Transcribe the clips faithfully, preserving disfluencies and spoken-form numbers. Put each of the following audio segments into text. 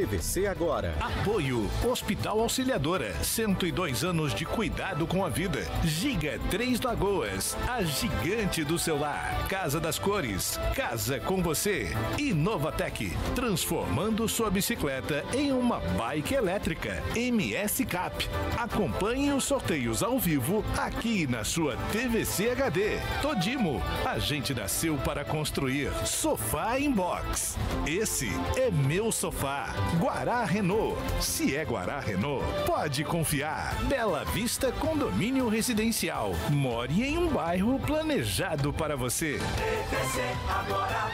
T V C Agora. Apoio Hospital Auxiliadora, cento e dois anos de cuidado com a vida. Giga Três Lagoas, a gigante do celular. Casa das Cores, casa com você. E Novatec, transformando sua bicicleta em uma bike elétrica. M S Cap, acompanhe os sorteios ao vivo aqui na sua T V C H D. Todimo, a gente nasceu para construir. Sofá Inbox, esse é meu sofá. Guará Renault, se é Guará Renault, pode confiar. Bela Vista Condomínio Residencial, more em um bairro planejado para você. T V C Agora.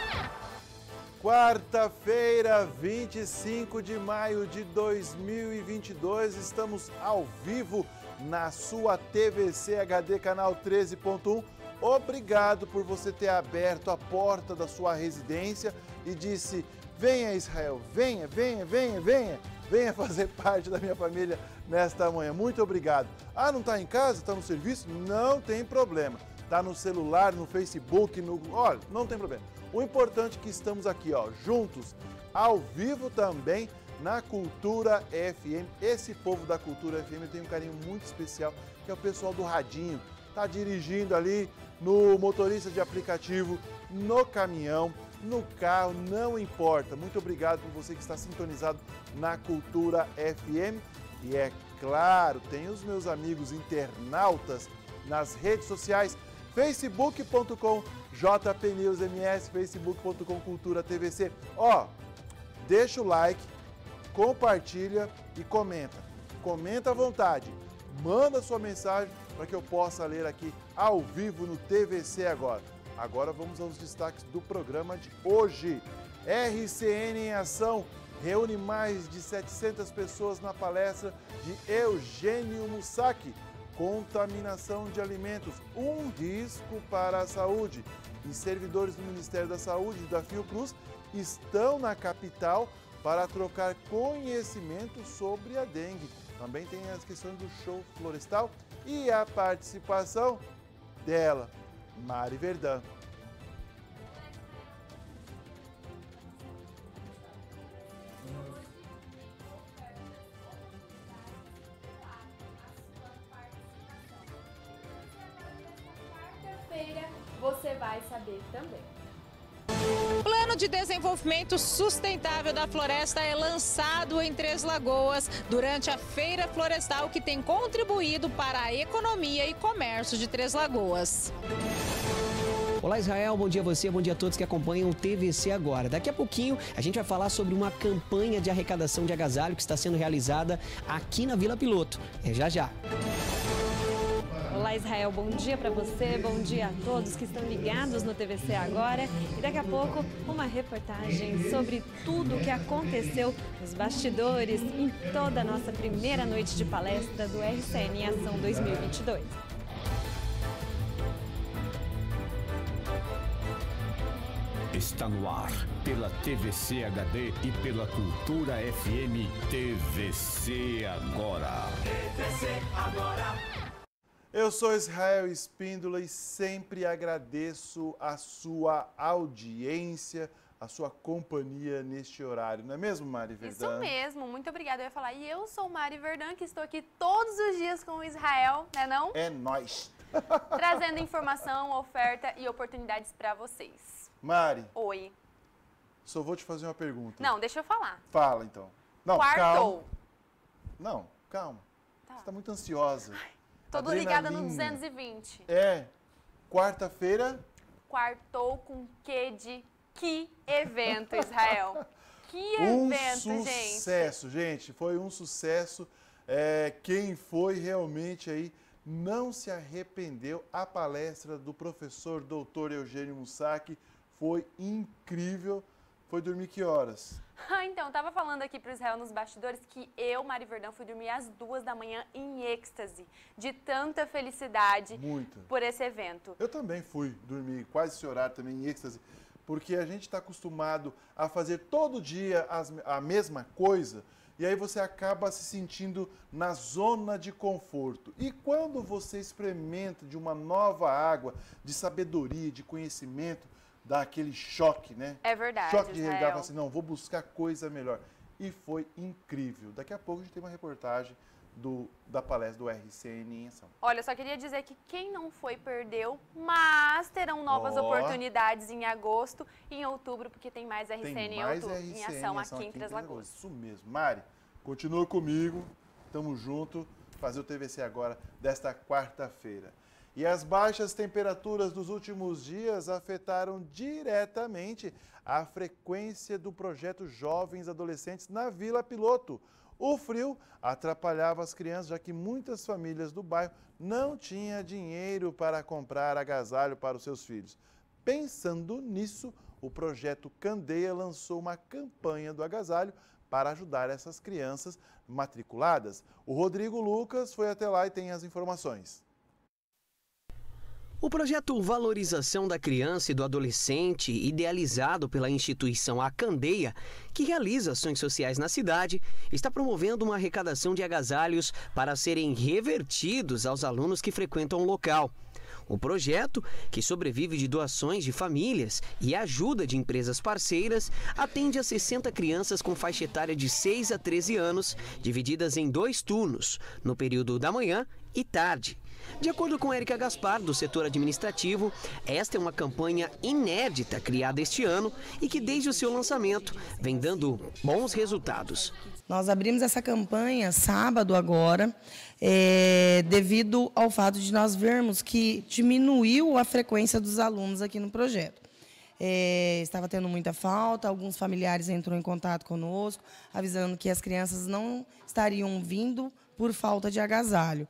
Quarta-feira, vinte e cinco de maio de dois mil e vinte e dois, estamos ao vivo na sua T V C H D, canal treze ponto um. Obrigado por você ter aberto a porta da sua residência e disse: venha Israel, venha, venha, venha, venha, venha fazer parte da minha família nesta manhã. Muito obrigado. Ah, não está em casa? Está no serviço? Não tem problema. Está no celular, no Facebook, no... Olha, não tem problema. O importante é que estamos aqui, ó, juntos, ao vivo também, na Cultura F M. Esse povo da Cultura F M tem um carinho muito especial, que é o pessoal do radinho. Está dirigindo ali, no motorista de aplicativo, no caminhão, no carro, não importa. Muito obrigado por você que está sintonizado na Cultura F M. E é claro, tem os meus amigos internautas nas redes sociais, facebook ponto com J P News M S, facebook ponto com Cultura T V C. Ó, deixa o like, compartilha e comenta. Comenta à vontade. Manda sua mensagem para que eu possa ler aqui ao vivo no T V C Agora. Agora vamos aos destaques do programa de hoje. R C N em ação reúne mais de setecentas pessoas na palestra de Eugênio Mussac. Contaminação de alimentos, um risco para a saúde. E servidores do Ministério da Saúde e da Fiocruz estão na capital para trocar conhecimento sobre a dengue. Também tem as questões do show florestal e a participação dela, Mari Verdun. Quarta-feira você vai saber também. O Plano de Desenvolvimento Sustentável da Floresta é lançado em Três Lagoas durante a Feira Florestal, que tem contribuído para a economia e comércio de Três Lagoas. Olá Israel, bom dia a você, bom dia a todos que acompanham o T V C Agora. Daqui a pouquinho a gente vai falar sobre uma campanha de arrecadação de agasalho que está sendo realizada aqui na Vila Piloto. É já já. Olá Israel, bom dia para você, bom dia a todos que estão ligados no T V C Agora. E daqui a pouco uma reportagem sobre tudo o que aconteceu nos bastidores em toda a nossa primeira noite de palestra do R C N em Ação dois mil e vinte e dois. Está no ar, pela T V C H D e pela Cultura F M, T V C Agora. T V C Agora. Eu sou Israel Espíndola e sempre agradeço a sua audiência, a sua companhia neste horário. Não é mesmo, Mari Verdun? Isso mesmo, muito obrigada. Eu ia falar, e eu sou Mari Verdun, que estou aqui todos os dias com o Israel, né não? É nóis! Trazendo informação, oferta e oportunidades para vocês. Mari. Oi. Só vou te fazer uma pergunta. Não, deixa eu falar. Fala, então. Não, Quartou. calma. Não, calma. Tá. Você está muito ansiosa. Ai, tô ligada no duzentos e vinte. É. Quarta-feira. Quartou com que de que evento, Israel? Que um evento, gente. Um sucesso, gente. Foi um sucesso. É, quem foi realmente aí não se arrependeu. A palestra do professor doutor Eugênio Mussac foi incrível. Foi dormir que horas? Ah, então, eu tava falando aqui pro Israel nos bastidores que eu, Mari Verdun, fui dormir às duas da manhã em êxtase, de tanta felicidade Muito. Por esse evento. Eu também fui dormir quase esse horário também em êxtase, porque a gente está acostumado a fazer todo dia as, a mesma coisa, e aí você acaba se sentindo na zona de conforto. E quando você experimenta de uma nova água, de sabedoria, de conhecimento, dá aquele choque, né? É verdade, Choque de Israel. realidade, assim, não, vou buscar coisa melhor. e foi incrível. Daqui a pouco a gente tem uma reportagem do, da palestra do R C N em ação. Olha, eu só queria dizer que quem não foi perdeu, mas terão novas oh. oportunidades em agosto e em outubro, porque tem mais R C N tem em, mais outubro, R C N em ação em ação aqui em Três Lagoas. Isso mesmo. Mari, continua comigo, tamo junto, fazer o T V C Agora desta quarta-feira. E as baixas temperaturas dos últimos dias afetaram diretamente a frequência do projeto Jovens Adolescentes na Vila Piloto. O frio atrapalhava as crianças, já que muitas famílias do bairro não tinham dinheiro para comprar agasalho para os seus filhos. Pensando nisso, o projeto Candeia lançou uma campanha do agasalho para ajudar essas crianças matriculadas. O Rodrigo Lucas foi até lá e tem as informações. O projeto Valorização da Criança e do Adolescente, idealizado pela instituição A Candeia, que realiza ações sociais na cidade, está promovendo uma arrecadação de agasalhos para serem revertidos aos alunos que frequentam o local. O projeto, que sobrevive de doações de famílias e ajuda de empresas parceiras, atende a sessenta crianças com faixa etária de seis a treze anos, divididas em dois turnos, no período da manhã e tarde. De acordo com Érica Gaspar, do setor administrativo, esta é uma campanha inédita criada este ano e que desde o seu lançamento vem dando bons resultados. Nós abrimos essa campanha sábado agora, é, devido ao fato de nós vermos que diminuiu a frequência dos alunos aqui no projeto. É, estava tendo muita falta, alguns familiares entrou em contato conosco, avisando que as crianças não estariam vindo por falta de agasalho.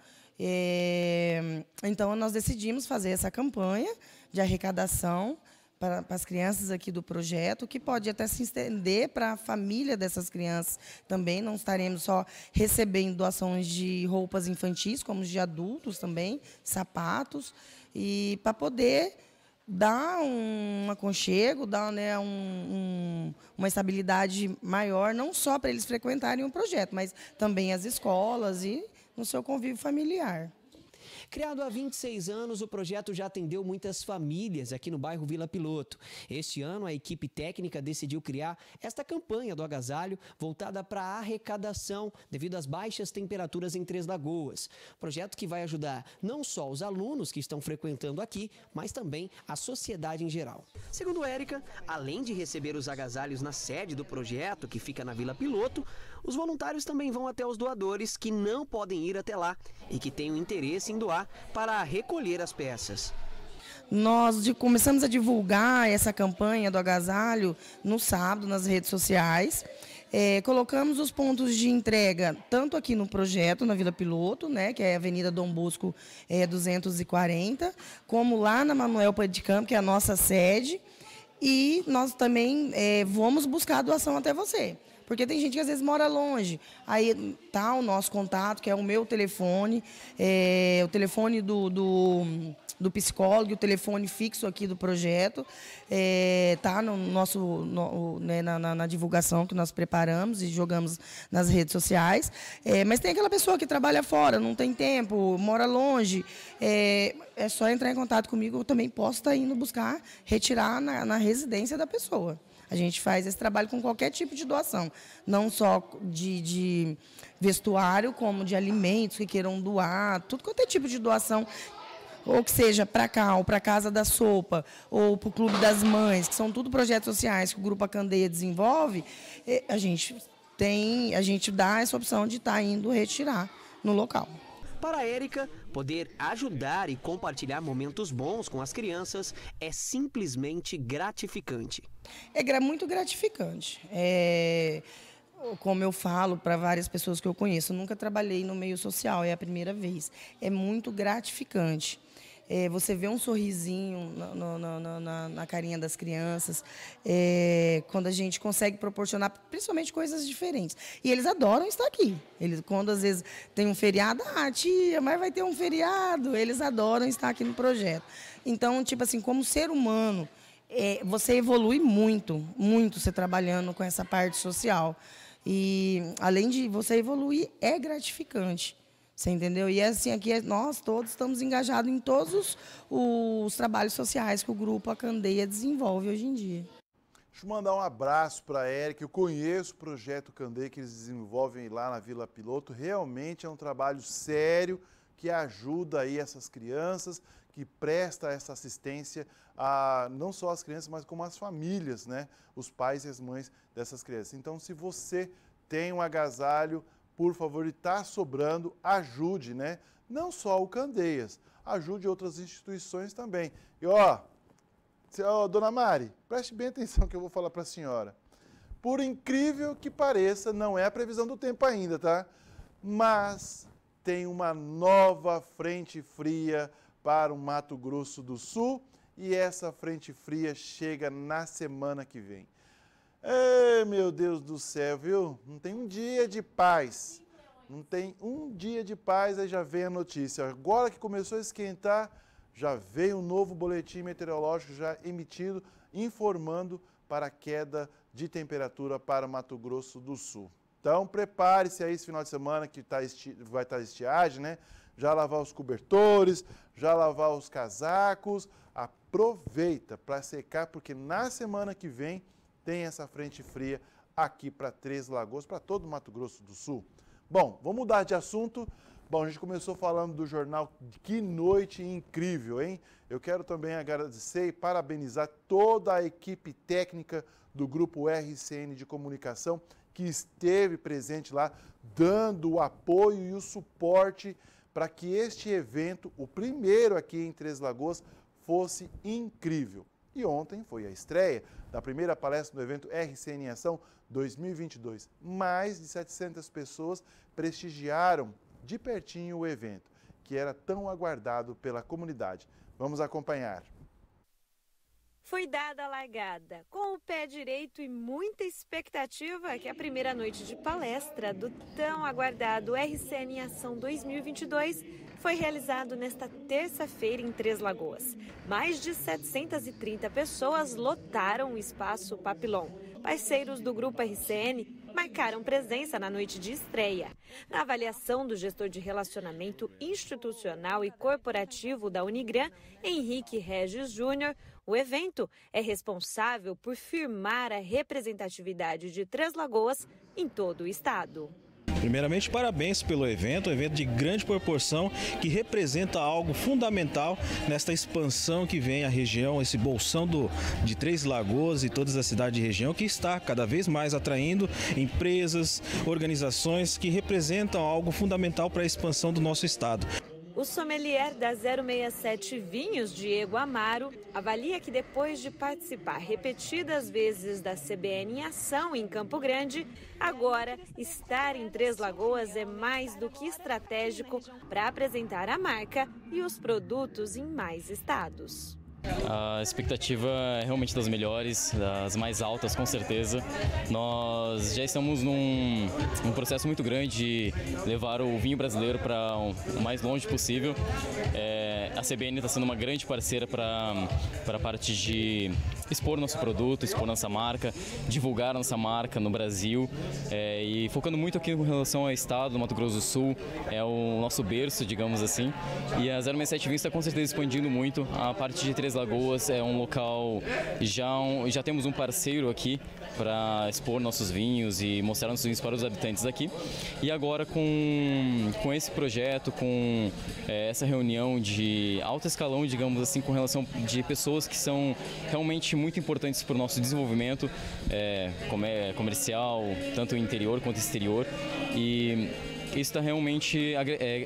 É, então, nós decidimos fazer essa campanha de arrecadação para, para as crianças aqui do projeto, que pode até se estender para a família dessas crianças também. Não estaremos só recebendo doações de roupas infantis, como de adultos também, sapatos, e para poder dar um aconchego, dar, né, um, um, uma estabilidade maior, não só para eles frequentarem o projeto, mas também as escolas e no seu convívio familiar. Criado há vinte e seis anos, o projeto já atendeu muitas famílias aqui no bairro Vila Piloto. Este ano, a equipe técnica decidiu criar esta campanha do agasalho voltada para a arrecadação devido às baixas temperaturas em Três Lagoas. Projeto que vai ajudar não só os alunos que estão frequentando aqui, mas também a sociedade em geral. Segundo Érica, além de receber os agasalhos na sede do projeto, que fica na Vila Piloto, os voluntários também vão até os doadores que não podem ir até lá e que têm o interesse em doar para recolher as peças. Nós de, começamos a divulgar essa campanha do agasalho no sábado nas redes sociais. É, colocamos os pontos de entrega tanto aqui no projeto, na Vila Piloto, né, que é a Avenida Dom Bosco é, duzentos e quarenta, como lá na Manuel Pé de Campo, que é a nossa sede. E nós também é, vamos buscar a doação até você. Porque tem gente que às vezes mora longe. Aí tá o nosso contato, que é o meu telefone, é, o telefone do, do, do psicólogo, o telefone fixo aqui do projeto. É, tá no nosso, no, né, na, na, na divulgação que nós preparamos e jogamos nas redes sociais. É, mas tem aquela pessoa que trabalha fora, não tem tempo, mora longe. É, é só entrar em contato comigo, eu também posso estar indo buscar, retirar na, na residência da pessoa. A gente faz esse trabalho com qualquer tipo de doação, não só de, de vestuário, como de alimentos que queiram doar, tudo quanto é tipo de doação, ou que seja para cá, ou para a Casa da Sopa, ou para o Clube das Mães, que são tudo projetos sociais que o Grupo A Candeia desenvolve, a gente, tem, a gente dá essa opção de estar indo retirar no local. Para a Érica, poder ajudar e compartilhar momentos bons com as crianças é simplesmente gratificante. É muito gratificante. É, como eu falo para várias pessoas que eu conheço, eu nunca trabalhei no meio social, é a primeira vez. É muito gratificante. É, você vê um sorrisinho no, no, no, na, na carinha das crianças, é, quando a gente consegue proporcionar, principalmente, coisas diferentes. E eles adoram estar aqui. Eles, quando, às vezes, tem um feriado, ah, tia, mas vai ter um feriado. Eles adoram estar aqui no projeto. Então, tipo assim, como ser humano, é, você evolui muito, muito você trabalhando com essa parte social. E, além de você evoluir, é gratificante. Você entendeu? E assim, aqui nós todos estamos engajados em todos os, os trabalhos sociais que o Grupo A Candeia desenvolve hoje em dia. Deixa eu mandar um abraço para a Érica. Eu conheço o Projeto Candei que eles desenvolvem lá na Vila Piloto. Realmente é um trabalho sério que ajuda aí essas crianças, que presta essa assistência a não só as crianças, mas como as famílias, né? Os pais e as mães dessas crianças. Então, se você tem um agasalho, por favor, e está sobrando, ajude, né? Não só o Candeias, ajude outras instituições também. E ó, ó, dona Mari, preste bem atenção que eu vou falar para a senhora. Por incrível que pareça, não é a previsão do tempo ainda, tá? Mas tem uma nova frente fria para o Mato Grosso do Sul e essa frente fria chega na semana que vem. Ei, meu Deus do céu, viu? Não tem um dia de paz. Não tem um dia de paz, aí já vem a notícia. Agora que começou a esquentar, já veio um novo boletim meteorológico já emitido, informando para a queda de temperatura para Mato Grosso do Sul. Então, prepare-se aí esse final de semana que tá esti... vai estar estiagem, né? Já lavar os cobertores, já lavar os casacos. Aproveita para secar, porque na semana que vem tem essa frente fria aqui para Três Lagoas, para todo o Mato Grosso do Sul. Bom, vamos mudar de assunto. Bom, a gente começou falando do jornal Que Noite Incrível, hein? Eu quero também agradecer e parabenizar toda a equipe técnica do Grupo R C N de Comunicação, que esteve presente lá, dando o apoio e o suporte para que este evento, o primeiro aqui em Três Lagoas, fosse incrível. E ontem foi a estreia da primeira palestra do evento R C N em Ação dois mil e vinte e dois. Mais de setecentas pessoas prestigiaram de pertinho o evento, que era tão aguardado pela comunidade. Vamos acompanhar. Foi dada a largada, com o pé direito e muita expectativa, que a primeira noite de palestra do tão aguardado R C N em Ação dois mil e vinte e dois foi realizado nesta terça-feira em Três Lagoas. Mais de setecentas e trinta pessoas lotaram o espaço Papillon. Parceiros do Grupo R C N marcaram presença na noite de estreia. Na avaliação do gestor de relacionamento institucional e corporativo da Unigran, Henrique Regis Júnior, o evento é responsável por firmar a representatividade de Três Lagoas em todo o estado. Primeiramente, parabéns pelo evento, um evento de grande proporção que representa algo fundamental nesta expansão que vem à região, esse bolsão do, de Três Lagoas e todas as cidades de região, que está cada vez mais atraindo empresas, organizações que representam algo fundamental para a expansão do nosso estado. O sommelier da zero seis sete Vinhos, Diego Amaro, avalia que depois de participar repetidas vezes da C B N em Ação em Campo Grande, agora estar em Três Lagoas é mais do que estratégico para apresentar a marca e os produtos em mais estados. A expectativa é realmente das melhores, das mais altas, com certeza. Nós já estamos num, num processo muito grande de levar o vinho brasileiro para o mais longe possível. É, a C B N está sendo uma grande parceira para a parte de expor nosso produto, expor nossa marca, divulgar nossa marca no Brasil. É, e focando muito aqui com relação ao estado do Mato Grosso do Sul, é o nosso berço, digamos assim. E a zero seis sete Vinhos está com certeza expandindo muito. A parte de Três Lagoas é um local, já, um, já temos um parceiro aqui para expor nossos vinhos e mostrar nossos vinhos para os habitantes daqui. E agora com, com esse projeto, com é, essa reunião de alto escalão, digamos assim, com relação de pessoas que são realmente muito importantes para o nosso desenvolvimento é, comer, comercial, tanto interior quanto exterior. E isso está realmente é,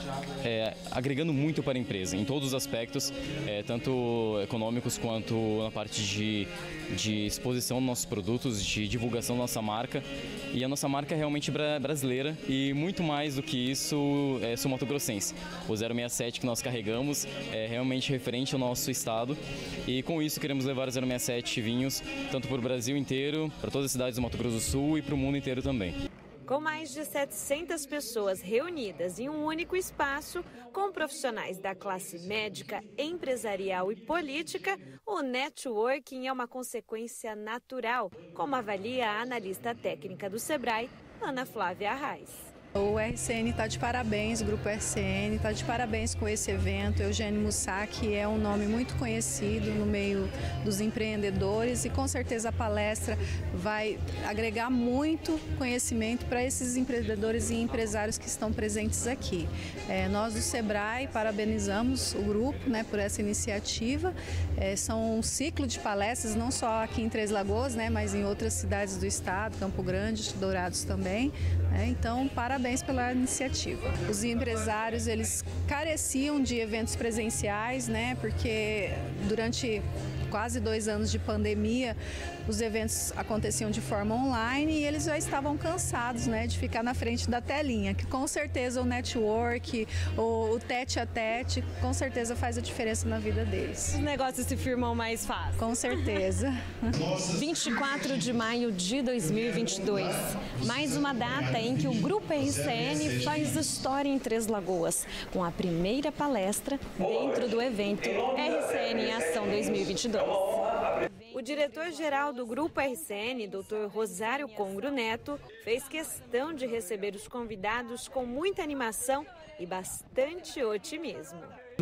é, agregando muito para a empresa, em todos os aspectos, é, tanto econômicos quanto na parte de, de exposição dos nossos produtos, de divulgação da nossa marca. E a nossa marca é realmente bra brasileira e muito mais do que isso é sul-mato-grossense. O zero seis sete que nós carregamos é realmente referente ao nosso estado e com isso queremos levar o zero seis sete vinhos tanto para o Brasil inteiro, para todas as cidades do Mato Grosso do Sul e para o mundo inteiro também. Com mais de setecentas pessoas reunidas em um único espaço, com profissionais da classe médica, empresarial e política, o networking é uma consequência natural, como avalia a analista técnica do Sebrae, Ana Flávia Arraes. O R C N está de parabéns, o Grupo R C N está de parabéns com esse evento. Eugênio Mussac é um nome muito conhecido no meio dos empreendedores e com certeza a palestra vai agregar muito conhecimento para esses empreendedores e empresários que estão presentes aqui. É, nós do Sebrae parabenizamos o grupo, né, por essa iniciativa. É, são um ciclo de palestras, não só aqui em Três Lagoas, né, mas em outras cidades do estado, Campo Grande, Dourados também. Né, então, parabéns Parabéns pela iniciativa. Os empresários, eles careciam de eventos presenciais, né? Porque durante quase dois anos de pandemia, os eventos aconteciam de forma online e eles já estavam cansados, né, de ficar na frente da telinha, que com certeza o network, o, o tete a tete, com certeza faz a diferença na vida deles. Os negócios se firmam mais fácil. Com certeza. vinte e quatro de maio de dois mil e vinte e dois, mais uma data em que o Grupo R C N faz história em Três Lagoas, com a primeira palestra dentro do evento R C N em Ação dois mil e vinte e dois. O diretor-geral do Grupo R C N, doutor Rosário Congro Neto, fez questão de receber os convidados com muita animação e bastante otimismo.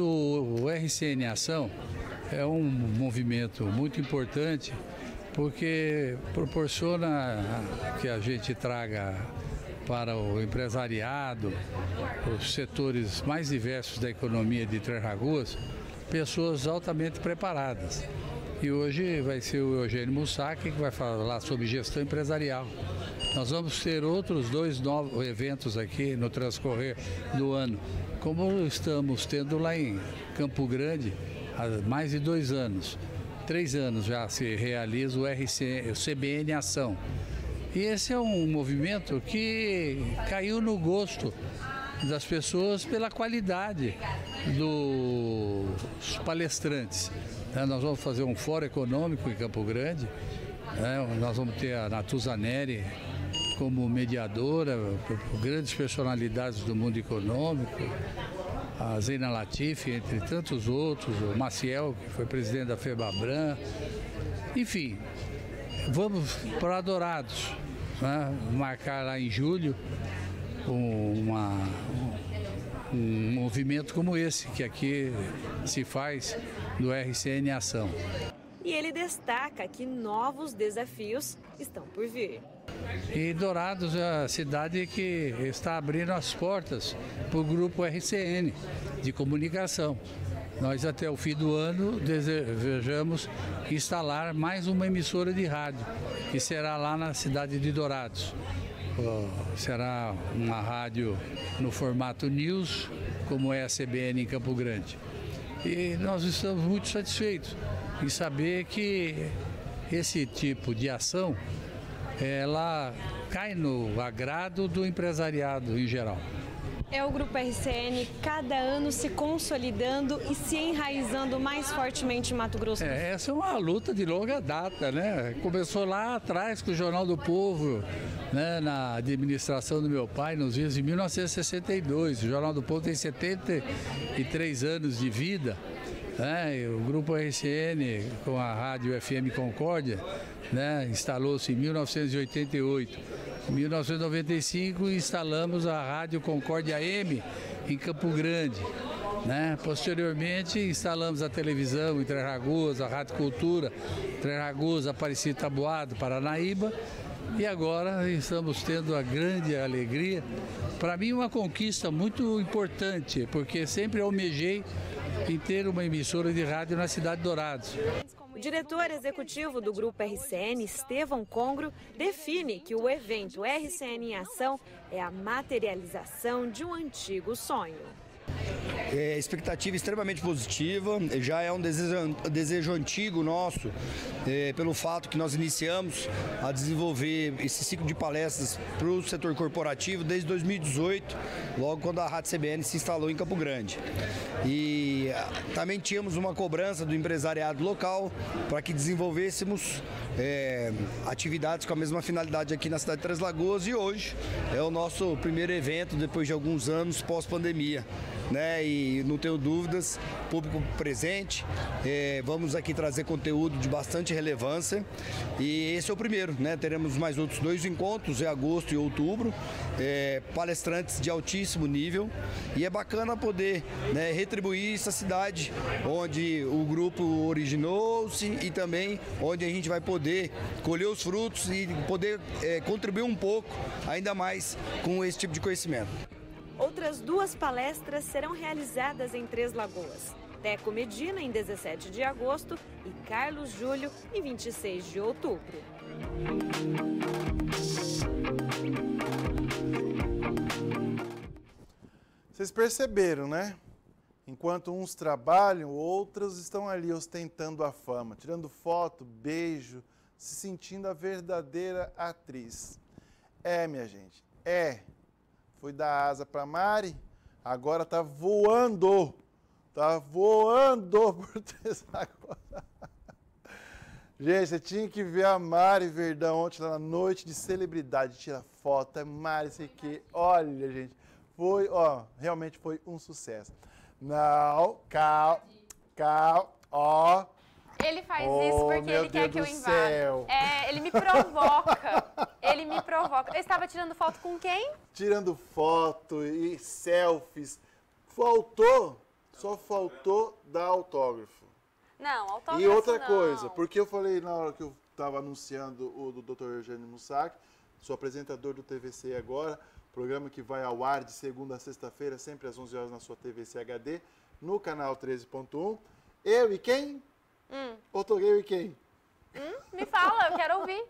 O R C N Ação é um movimento muito importante porque proporciona que a gente traga para o empresariado, os setores mais diversos da economia de Três Lagoas, pessoas altamente preparadas. E hoje vai ser o Eugênio Mussac que vai falar sobre gestão empresarial. Nós vamos ter outros dois novos eventos aqui no transcorrer do ano, como estamos tendo lá em Campo Grande há mais de dois anos. Três anos já se realiza o R C, o C B N Ação. E esse é um movimento que caiu no gosto das pessoas pela qualidade dos palestrantes. Nós vamos fazer um fórum econômico em Campo Grande, né? Nós vamos ter a Natuza Neri como mediadora, grandes personalidades do mundo econômico, a Zeina Latifi, entre tantos outros, o Maciel, que foi presidente da FEBABRAN, enfim, vamos para Dourados, né? Marcar lá em julho uma, um movimento como esse, que aqui se faz do R C N Ação. E ele destaca que novos desafios estão por vir. E Dourados é a cidade que está abrindo as portas para o Grupo R C N de comunicação. Nós até o fim do ano desejamos instalar mais uma emissora de rádio, que será lá na cidade de Dourados. Será uma rádio no formato news, como é a C B N em Campo Grande. E nós estamos muito satisfeitos em saber que esse tipo de ação, ela cai no agrado do empresariado em geral. É o Grupo R C N cada ano se consolidando e se enraizando mais fortemente em Mato Grosso do Sul. É, essa é uma luta de longa data, né? Começou lá atrás com o Jornal do Povo, né? Na administração do meu pai, nos dias de mil novecentos e sessenta e dois. O Jornal do Povo tem setenta e três anos de vida, né? E o Grupo R C N, com a rádio F M Concórdia, né? Instalou-se em mil novecentos e oitenta e oito. Em mil novecentos e noventa e cinco instalamos a Rádio Concórdia A M em Campo Grande, né? Posteriormente instalamos a televisão em Três Lagoas, a Rádio Cultura, Três Lagoas, Aparecida Taboado, Paranaíba, e agora estamos tendo a grande alegria, para mim uma conquista muito importante, porque sempre almejei em ter uma emissora de rádio na cidade de Dourados. O diretor executivo do Grupo R C N, Estevão Congro, define que o evento R C N em Ação é a materialização de um antigo sonho. É, expectativa extremamente positiva, já é um desejo, desejo antigo nosso, é, pelo fato que nós iniciamos a desenvolver esse ciclo de palestras para o setor corporativo desde dois mil e dezoito, logo quando a Rádio C B N se instalou em Campo Grande. E também tínhamos uma cobrança do empresariado local para que desenvolvêssemos é, atividades com a mesma finalidade aqui na cidade de Três Lagoas, e hoje é o nosso primeiro evento depois de alguns anos pós-pandemia. né? E não tenho dúvidas, público presente, é, vamos aqui trazer conteúdo de bastante relevância e esse é o primeiro, né? Teremos mais outros dois encontros em agosto e outubro, é, palestrantes de altíssimo nível e é bacana poder, né, retribuir essa cidade onde o grupo originou-se e também onde a gente vai poder colher os frutos e poder é, contribuir um pouco ainda mais com esse tipo de conhecimento. Outras duas palestras serão realizadas em Três Lagoas. Teco Medina, em dezessete de agosto, e Carlos Júlio, em vinte e seis de outubro. Vocês perceberam, né? Enquanto uns trabalham, outros estão ali ostentando a fama, tirando foto, beijo, se sentindo a verdadeira atriz. É, minha gente, é. Fui dar asa para Mari, agora tá voando. Tá voando por Três Lagoas. Gente, você tinha que ver a Mari Verdão ontem lá na noite de celebridade. Tira foto, é Mari, sei que. Olha, gente, foi, ó, realmente foi um sucesso. Não, cal, cal, ó. Ele faz oh, isso porque ele quer Deus que eu do invada. Céu. É, ele me provoca. Ele me provoca. Eu estava tirando foto com quem? Tirando foto e selfies. Faltou, só faltou dar autógrafo. Não, autógrafo E outra não. coisa, porque eu falei na hora que eu estava anunciando o do doutor Eugênio Mussac, sou apresentador do T V C Agora, programa que vai ao ar de segunda a sexta-feira, sempre às onze horas na sua T V C H D, no canal treze ponto um. Eu e quem? Hum. Otoguei e quem? Hum, me fala, eu quero ouvir.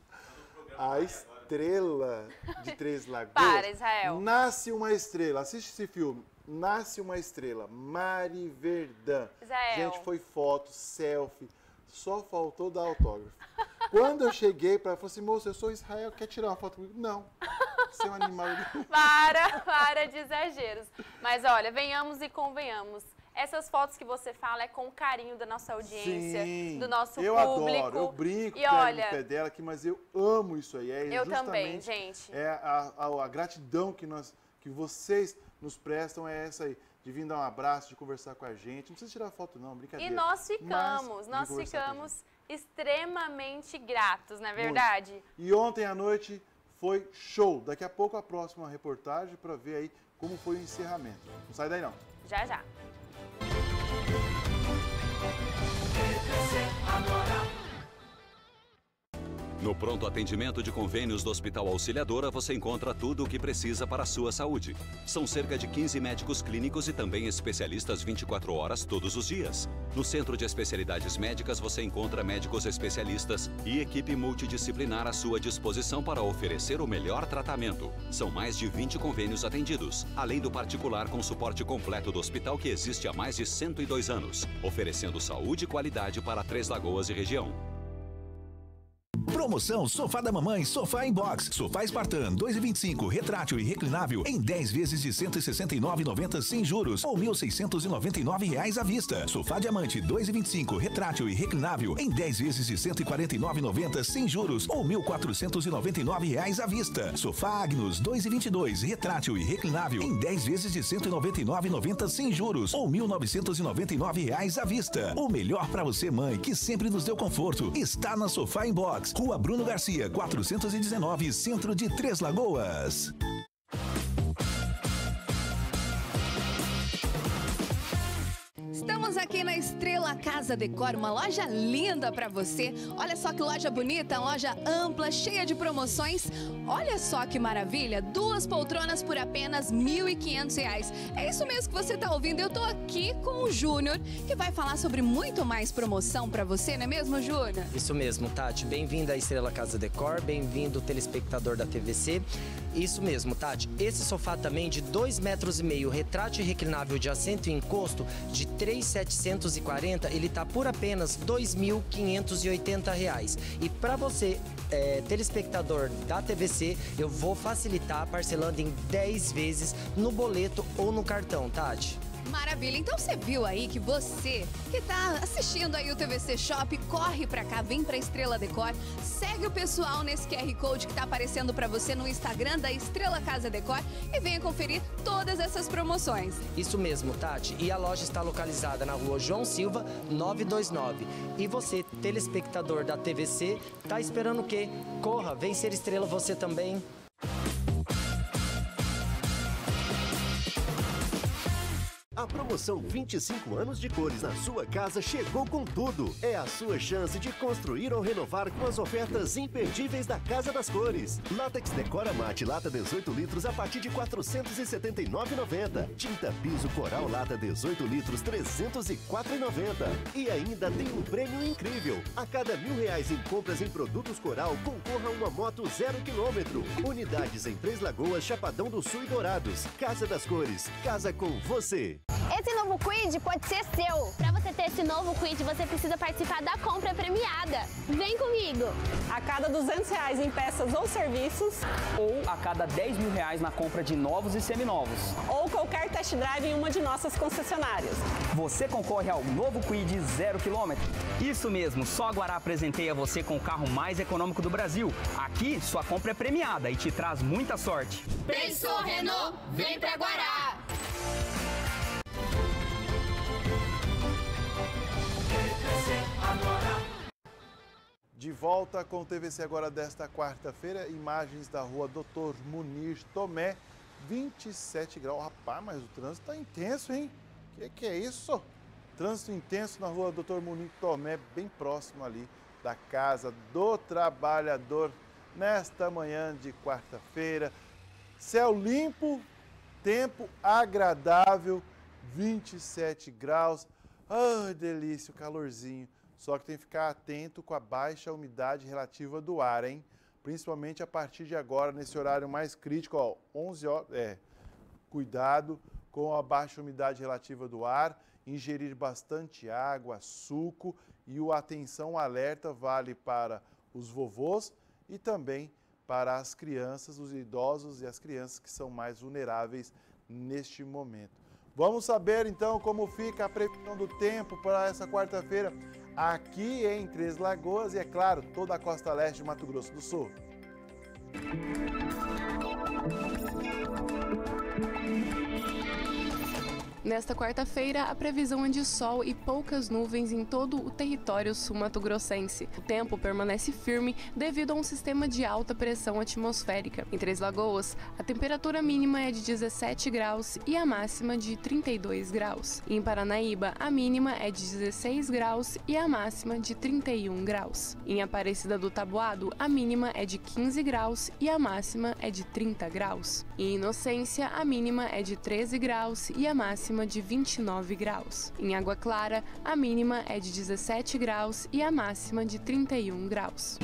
A estrela de Três Lagoas. Para, Israel. Nasce uma estrela. Assiste esse filme. Nasce uma estrela. Mari Verdão. Israel. Gente, foi foto, selfie. Só faltou dar autógrafo. Quando eu cheguei para ela, falei assim, moço, eu sou Israel, quer tirar uma foto comigo? Não. Você é um animal. Para, para de exageros. Mas olha, venhamos e convenhamos. Essas fotos que você fala é com o carinho da nossa audiência, Sim, do nosso eu público. adoro, eu brinco, e pego olha, no pé dela aqui, mas eu amo isso aí. É eu também, justamente, gente. É a, a, a gratidão que, nós, que vocês nos prestam é essa aí, de vir dar um abraço, de conversar com a gente. Não precisa tirar foto não, brincadeira. E nós ficamos, nós ficamos extremamente gratos, não é verdade? Muito. E ontem à noite foi show. Daqui a pouco a próxima reportagem para ver aí como foi o encerramento. Não sai daí não. Já, já. No pronto atendimento de convênios do Hospital Auxiliadora, você encontra tudo o que precisa para a sua saúde. São cerca de quinze médicos clínicos e também especialistas vinte e quatro horas todos os dias. No Centro de Especialidades Médicas, você encontra médicos especialistas e equipe multidisciplinar à sua disposição para oferecer o melhor tratamento. São mais de vinte convênios atendidos, além do particular com suporte completo do hospital que existe há mais de cento e dois anos, oferecendo saúde e qualidade para Três Lagoas e região. Promoção Sofá da Mamãe, Sofá Inbox, Sofá Spartan dois e vinte e cinco, retrátil e reclinável em dez vezes de cento e sessenta e nove reais e noventa centavos sem juros ou mil seiscentos e noventa e nove reais à vista. Sofá Diamante dois e vinte e cinco, retrátil e reclinável em dez vezes de cento e quarenta e nove reais e noventa centavos sem juros ou mil quatrocentos e noventa e nove reais à vista. Sofá Agnus dois e vinte e dois, retrátil e reclinável em dez vezes de cento e noventa e nove reais e noventa centavos sem juros ou mil novecentos e noventa e nove reais à vista. O melhor para você, mãe, que sempre nos deu conforto, está na Sofá Inbox, Rua Bruno Garcia, quatrocentos e dezenove, centro de Três Lagoas. Estamos aqui na Estrela Casa Decor, uma loja linda para você. Olha só que loja bonita, loja ampla, cheia de promoções. Olha só que maravilha, duas poltronas por apenas mil e quinhentos reais. É isso mesmo que você está ouvindo. Eu estou aqui com o Júnior, que vai falar sobre muito mais promoção para você, não é mesmo, Júnior? Isso mesmo, Tati. Bem-vindo à Estrela Casa Decor, bem-vindo telespectador da T V C. Isso mesmo, Tati. Esse sofá também de dois metros e meio, retrátil e reclinável de assento e encosto de três mil setecentos e quarenta, ele tá por apenas dois mil quinhentos e oitenta reais. E para você, é, telespectador da T V C, eu vou facilitar parcelando em dez vezes no boleto ou no cartão, Tati. Maravilha, então você viu aí que você que tá assistindo aí o T V C Shop, corre pra cá, vem pra Estrela Decor, segue o pessoal nesse Q R Code que tá aparecendo pra você no Instagram da Estrela Casa Decor e venha conferir todas essas promoções. Isso mesmo, Tati. E a loja está localizada na rua João Silva, novecentos e vinte e nove. E você, telespectador da T V C, tá esperando o quê? Corra, vem ser estrela você também. A promoção vinte e cinco anos de cores na sua casa chegou com tudo. É a sua chance de construir ou renovar com as ofertas imperdíveis da Casa das Cores. Látex Decora Mate lata dezoito litros a partir de quatrocentos e setenta e nove reais e noventa centavos. Tinta Piso Coral lata dezoito litros trezentos e quatro reais e noventa centavos. E ainda tem um prêmio incrível. A cada mil reais em compras em produtos Coral, concorra a uma moto zero quilômetro. Unidades em Três Lagoas, Chapadão do Sul e Dourados. Casa das Cores. Casa com você. Esse novo Quid pode ser seu. Para você ter esse novo Quid, você precisa participar da compra premiada. Vem comigo! A cada duzentos reais em peças ou serviços, ou a cada dez mil reais na compra de novos e seminovos, ou qualquer test drive em uma de nossas concessionárias. Você concorre ao novo Quid zero quilômetro. Isso mesmo, só a Guará presenteia você com o carro mais econômico do Brasil. Aqui, sua compra é premiada e te traz muita sorte. Pensou, Renault? Vem pra Guará! De volta com o T V C Agora desta quarta-feira, imagens da rua doutor Munir Tomé, vinte e sete graus. Rapaz, mas o trânsito tá intenso, hein? Que que é isso? Trânsito intenso na rua doutor Munir Tomé, bem próximo ali da Casa do Trabalhador, nesta manhã de quarta-feira. Céu limpo, tempo agradável, vinte e sete graus. Ai, delícia, o calorzinho. Só que tem que ficar atento com a baixa umidade relativa do ar, hein? Principalmente a partir de agora, nesse horário mais crítico, ó, onze horas, é, cuidado com a baixa umidade relativa do ar, ingerir bastante água, suco e o atenção alerta vale para os vovôs e também para as crianças, os idosos e as crianças que são mais vulneráveis neste momento. Vamos saber então como fica a previsão do tempo para essa quarta-feira aqui em Três Lagoas e, é claro, toda a costa leste de Mato Grosso do Sul. Nesta quarta-feira, a previsão é de sol e poucas nuvens em todo o território sul-mato-grossense. O tempo permanece firme devido a um sistema de alta pressão atmosférica. Em Três Lagoas, a temperatura mínima é de dezessete graus e a máxima de trinta e dois graus. E em Paranaíba, a mínima é de dezesseis graus e a máxima de trinta e um graus. Em Aparecida do Taboado, a mínima é de quinze graus e a máxima é de trinta graus. Em Inocência, a mínima é de treze graus e a máxima de vinte e nove graus. Em Água Clara, a mínima é de dezessete graus e a máxima de trinta e um graus.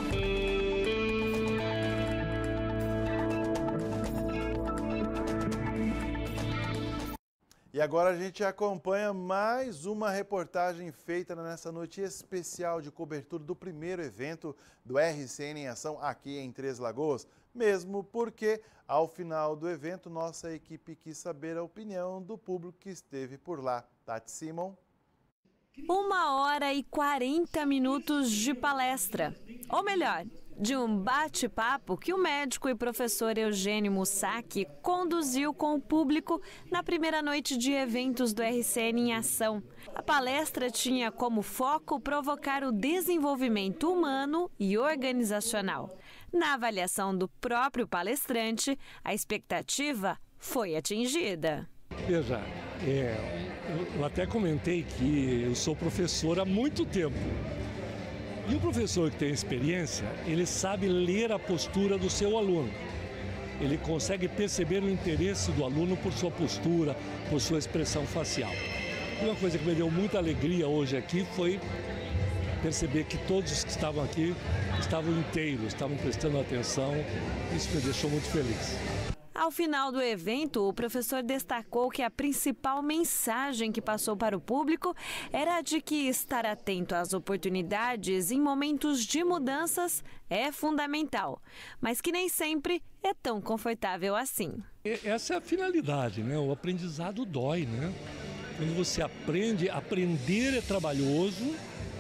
E agora a gente acompanha mais uma reportagem feita nessa noite especial de cobertura do primeiro evento do R C N em Ação aqui em Três Lagoas. Mesmo porque, ao final do evento, nossa equipe quis saber a opinião do público que esteve por lá. Tati Simon. Uma hora e quarenta minutos de palestra. Ou melhor, de um bate-papo que o médico e professor Eugênio Mussac conduziu com o público na primeira noite de eventos do R C N em Ação. A palestra tinha como foco provocar o desenvolvimento humano e organizacional. Na avaliação do próprio palestrante, a expectativa foi atingida. Veja, é, eu até comentei que eu sou professor há muito tempo. E o professor que tem experiência, ele sabe ler a postura do seu aluno. Ele consegue perceber o interesse do aluno por sua postura, por sua expressão facial. E uma coisa que me deu muita alegria hoje aqui foi perceber que todos que estavam aqui estavam inteiros, estavam prestando atenção. Isso me deixou muito feliz. Ao final do evento, o professor destacou que a principal mensagem que passou para o público era de que estar atento às oportunidades em momentos de mudanças é fundamental, mas que nem sempre é tão confortável assim. Essa é a finalidade, né? O aprendizado dói, né? Quando você aprende, aprender é trabalhoso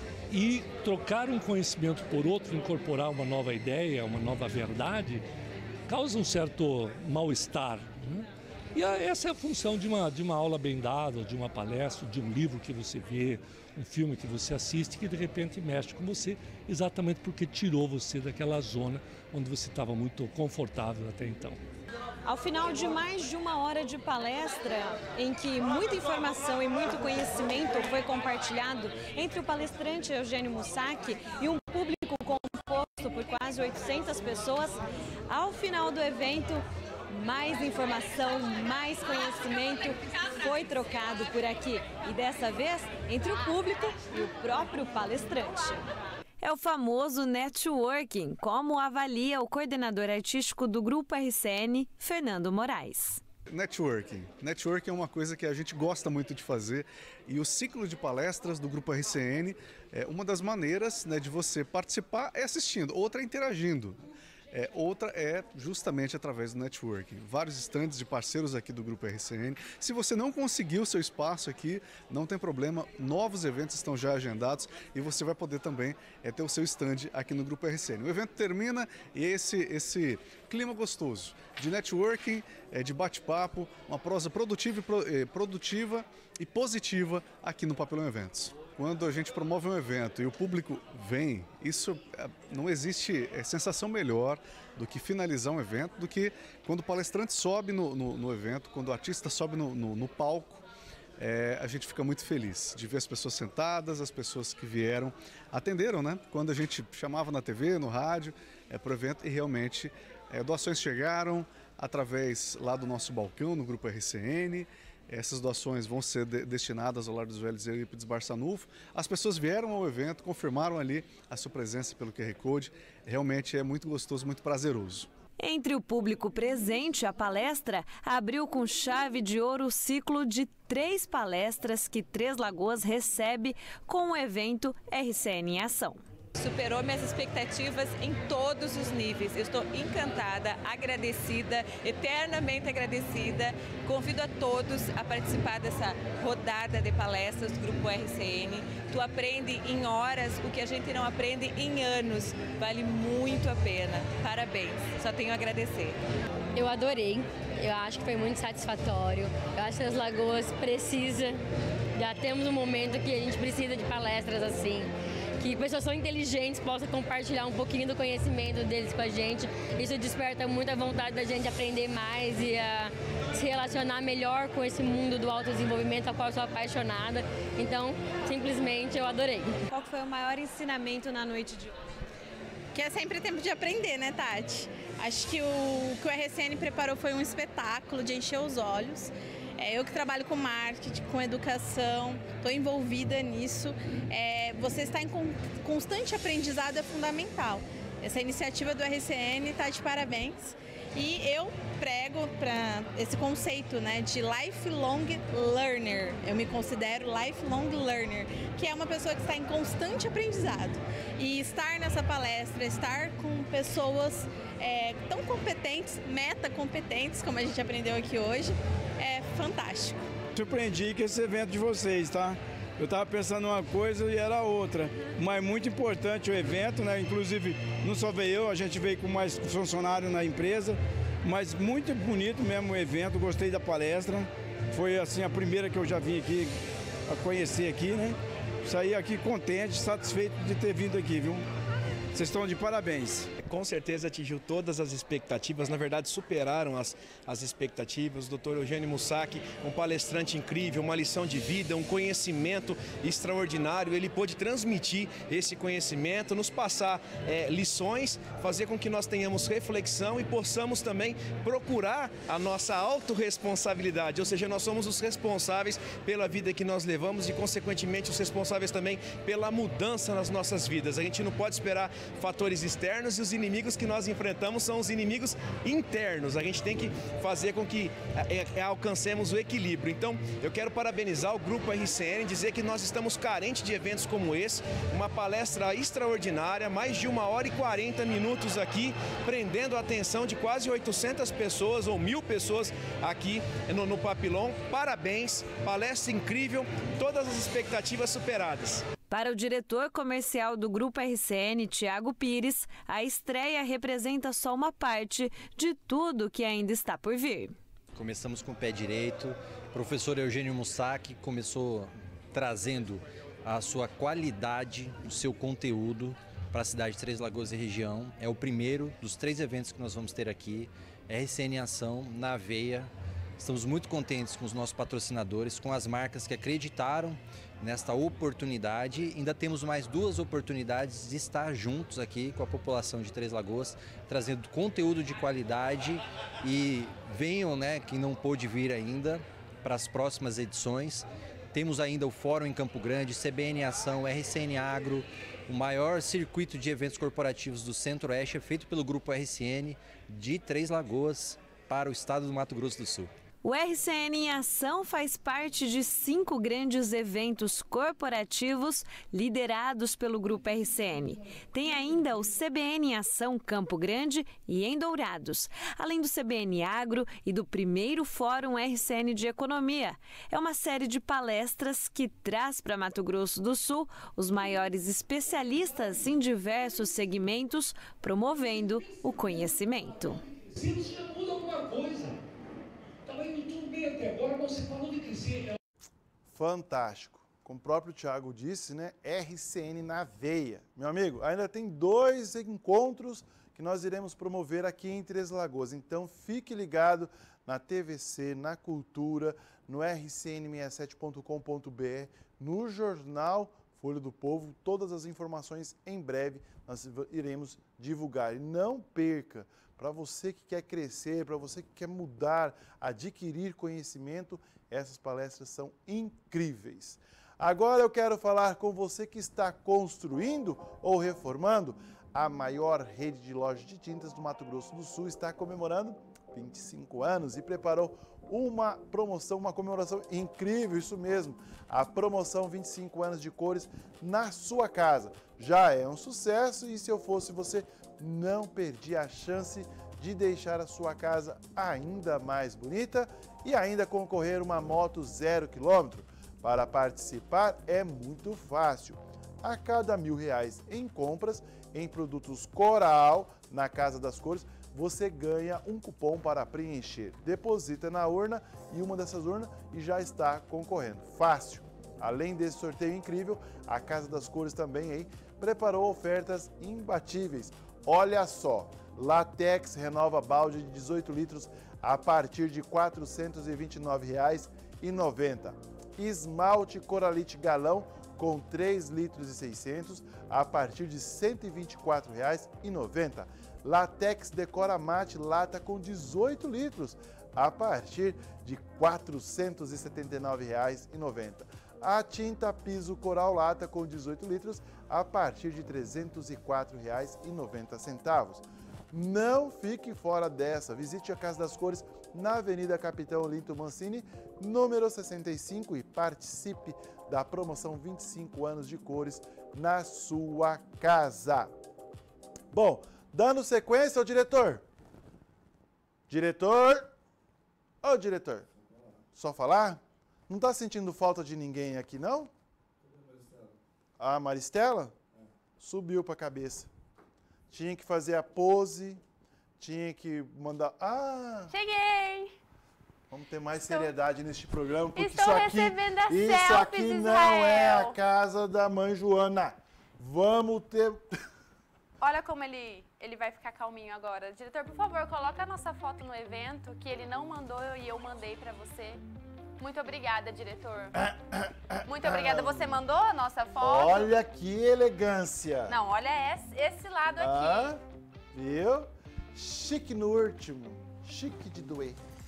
e trocar um conhecimento por outro, incorporar uma nova ideia, uma nova verdade, causa um certo mal-estar, né? E essa é a função de uma, de uma aula bem dada, de uma palestra, de um livro que você vê, um filme que você assiste, que de repente mexe com você, exatamente porque tirou você daquela zona onde você estava muito confortável até então. Ao final de mais de uma hora de palestra, em que muita informação e muito conhecimento foi compartilhado entre o palestrante Eugênio Mussac e um público composto por quase oitocentas pessoas, ao final do evento, mais informação, mais conhecimento foi trocado por aqui. E dessa vez, entre o público e o próprio palestrante. É o famoso networking, como avalia o coordenador artístico do Grupo R C N, Fernando Moraes. Networking. Networking é uma coisa que a gente gosta muito de fazer e o ciclo de palestras do Grupo R C N é uma das maneiras, né, de você participar é assistindo, outra é interagindo. É, outra é justamente através do networking. Vários estandes de parceiros aqui do Grupo R C N. Se você não conseguiu o seu espaço aqui, não tem problema, novos eventos estão já agendados e você vai poder também é, ter o seu estande aqui no Grupo R C N. O evento termina e esse, esse clima gostoso de networking, é, de bate-papo, uma prosa produtiva e, pro, é, produtiva e positiva aqui no Papelão Eventos. Quando a gente promove um evento e o público vem, isso não existe é, sensação melhor do que finalizar um evento, do que quando o palestrante sobe no, no, no evento, quando o artista sobe no, no, no palco, é, a gente fica muito feliz de ver as pessoas sentadas, as pessoas que vieram, atenderam, né? Quando a gente chamava na T V, no rádio, é, para o evento e realmente é, doações chegaram através lá do nosso balcão no Grupo R C N. Essas doações vão ser de, destinadas ao Lar dos Velhos Eurípides Barçanufo. As pessoas vieram ao evento, confirmaram ali a sua presença pelo Q R Code. Realmente é muito gostoso, muito prazeroso. Entre o público presente, a palestra abriu com chave de ouro o ciclo de três palestras que Três Lagoas recebe com o evento R C N em Ação. Superou minhas expectativas em todos os níveis. Eu estou encantada, agradecida, eternamente agradecida. Convido a todos a participar dessa rodada de palestras do Grupo R C N. Tu aprende em horas o que a gente não aprende em anos. Vale muito a pena. Parabéns. Só tenho a agradecer. Eu adorei. Eu acho que foi muito satisfatório. Eu acho que as Lagoas precisa. Já temos um momento que a gente precisa de palestras assim. Que pessoas são inteligentes possam compartilhar um pouquinho do conhecimento deles com a gente. Isso desperta muita vontade da gente aprender mais e a se relacionar melhor com esse mundo do autodesenvolvimento, ao qual eu sou apaixonada. Então, simplesmente, eu adorei. Qual foi o maior ensinamento na noite de hoje? Que é sempre tempo de aprender, né, Tati? Acho que o que o R C N preparou foi um espetáculo de encher os olhos. É, eu que trabalho com marketing, com educação, estou envolvida nisso. É, você estar em constante aprendizado é fundamental. Essa iniciativa do R C N está de parabéns. E eu prego para esse conceito, né, de lifelong learner. Eu me considero lifelong learner, que é uma pessoa que está em constante aprendizado. E estar nessa palestra, estar com pessoas é, tão competentes, metacompetentes, como a gente aprendeu aqui hoje, é fantástico. Surpreendi com esse evento de vocês, tá? Eu estava pensando uma coisa e era outra, mas muito importante o evento, né? Inclusive não só veio eu, a gente veio com mais funcionários na empresa, mas muito bonito mesmo o evento, gostei da palestra, foi assim a primeira que eu já vim aqui a conhecer aqui, né? Saí aqui contente, satisfeito de ter vindo aqui, viu? Vocês estão de parabéns. Com certeza atingiu todas as expectativas, na verdade superaram as, as expectativas. O doutor Eugênio Mussac, um palestrante incrível, uma lição de vida, um conhecimento extraordinário. Ele pôde transmitir esse conhecimento, nos passar é, lições, fazer com que nós tenhamos reflexão e possamos também procurar a nossa autorresponsabilidade, ou seja, nós somos os responsáveis pela vida que nós levamos e, consequentemente, os responsáveis também pela mudança nas nossas vidas. A gente não pode esperar fatores externos e os inimigos que nós enfrentamos são os inimigos internos. A gente tem que fazer com que é, é, alcancemos o equilíbrio. Então, eu quero parabenizar o Grupo R C N, dizer que nós estamos carentes de eventos como esse, uma palestra extraordinária, mais de uma hora e quarenta minutos aqui, prendendo a atenção de quase oitocentas pessoas ou mil pessoas aqui no, no Papillon. Parabéns, palestra incrível, todas as expectativas superadas. Para o diretor comercial do Grupo R C N, Tiago Pires, a estreia representa só uma parte de tudo que ainda está por vir. Começamos com o pé direito, o professor Eugênio Mussac começou trazendo a sua qualidade, o seu conteúdo para a cidade de Três Lagoas e região. É o primeiro dos três eventos que nós vamos ter aqui, R C N em Ação, na veia. Estamos muito contentes com os nossos patrocinadores, com as marcas que acreditaram nesta oportunidade. Ainda temos mais duas oportunidades de estar juntos aqui com a população de Três Lagoas, trazendo conteúdo de qualidade, e venham, né, quem não pôde vir ainda, para as próximas edições. Temos ainda o Fórum em Campo Grande, C B N em Ação, R C N Agro, o maior circuito de eventos corporativos do Centro-Oeste é feito pelo Grupo R C N de Três Lagoas para o estado do Mato Grosso do Sul. O R C N em Ação faz parte de cinco grandes eventos corporativos liderados pelo Grupo R C N. Tem ainda o C B N em Ação Campo Grande e em Dourados, além do C B N Agro e do primeiro Fórum R C N de Economia. É uma série de palestras que traz para Mato Grosso do Sul os maiores especialistas em diversos segmentos, promovendo o conhecimento. Se já muda alguma coisa. Estava indo tudo bem até agora, mas você falou de crescer. Fantástico. Como o próprio Thiago disse, né? R C N na veia. Meu amigo, ainda tem dois encontros que nós iremos promover aqui em Três Lagoas. Então fique ligado na T V C, na Cultura, no R C N sessenta e sete ponto com ponto B R, no jornal Folha do Povo. Todas as informações em breve nós iremos divulgar. E não perca! Para você que quer crescer, para você que quer mudar, adquirir conhecimento, essas palestras são incríveis. Agora eu quero falar com você que está construindo ou reformando. A maior rede de lojas de tintas do Mato Grosso do Sul está comemorando vinte e cinco anos e preparou uma promoção, uma comemoração incrível, isso mesmo. A promoção vinte e cinco anos de cores na sua casa. Já é um sucesso e se eu fosse você, não perdi a chance de deixar a sua casa ainda mais bonita e ainda concorrer uma moto zero quilômetro. Para participar é muito fácil. A cada mil reais em compras em produtos Coral na Casa das Cores, você ganha um cupom para preencher. Deposita na urna e uma dessas urnas e já está concorrendo. Fácil. Além desse sorteio incrível, a Casa das Cores também aí preparou ofertas imbatíveis. Olha só, Latex Renova balde de dezoito litros a partir de quatrocentos e vinte e nove reais e noventa centavos. Esmalte Coralite galão com três litros e seiscentos a partir de cento e vinte e quatro reais e noventa centavos. Latex Decora Mate lata com dezoito litros a partir de quatrocentos e setenta e nove reais e noventa centavos. A tinta piso Coral lata com dezoito litros a partir de trezentos e quatro reais e noventa centavos. Não fique fora dessa. Visite a Casa das Cores na Avenida Capitão Olinto Mancini, número sessenta e cinco, e participe da promoção vinte e cinco anos de cores na sua casa. Bom, dando sequência ao diretor. Diretor. Ô, diretor. Só falar? Não tá sentindo falta de ninguém aqui, não? A Maristela? Subiu pra cabeça. Tinha que fazer a pose, tinha que mandar... Ah! Cheguei! Vamos ter mais Estou... seriedade neste programa, porque Estou isso aqui, recebendo a isso aqui selfies, não Israel. é a casa da mãe Joana. Vamos ter... Olha como ele, ele vai ficar calminho agora. Diretor, por favor, coloca a nossa foto no evento, que ele não mandou e eu mandei pra você. Muito obrigada, diretor. Muito obrigada. Você mandou a nossa foto? Olha que elegância. Não, olha esse, esse lado ah, aqui. Viu? Chique no último. Chique de doer.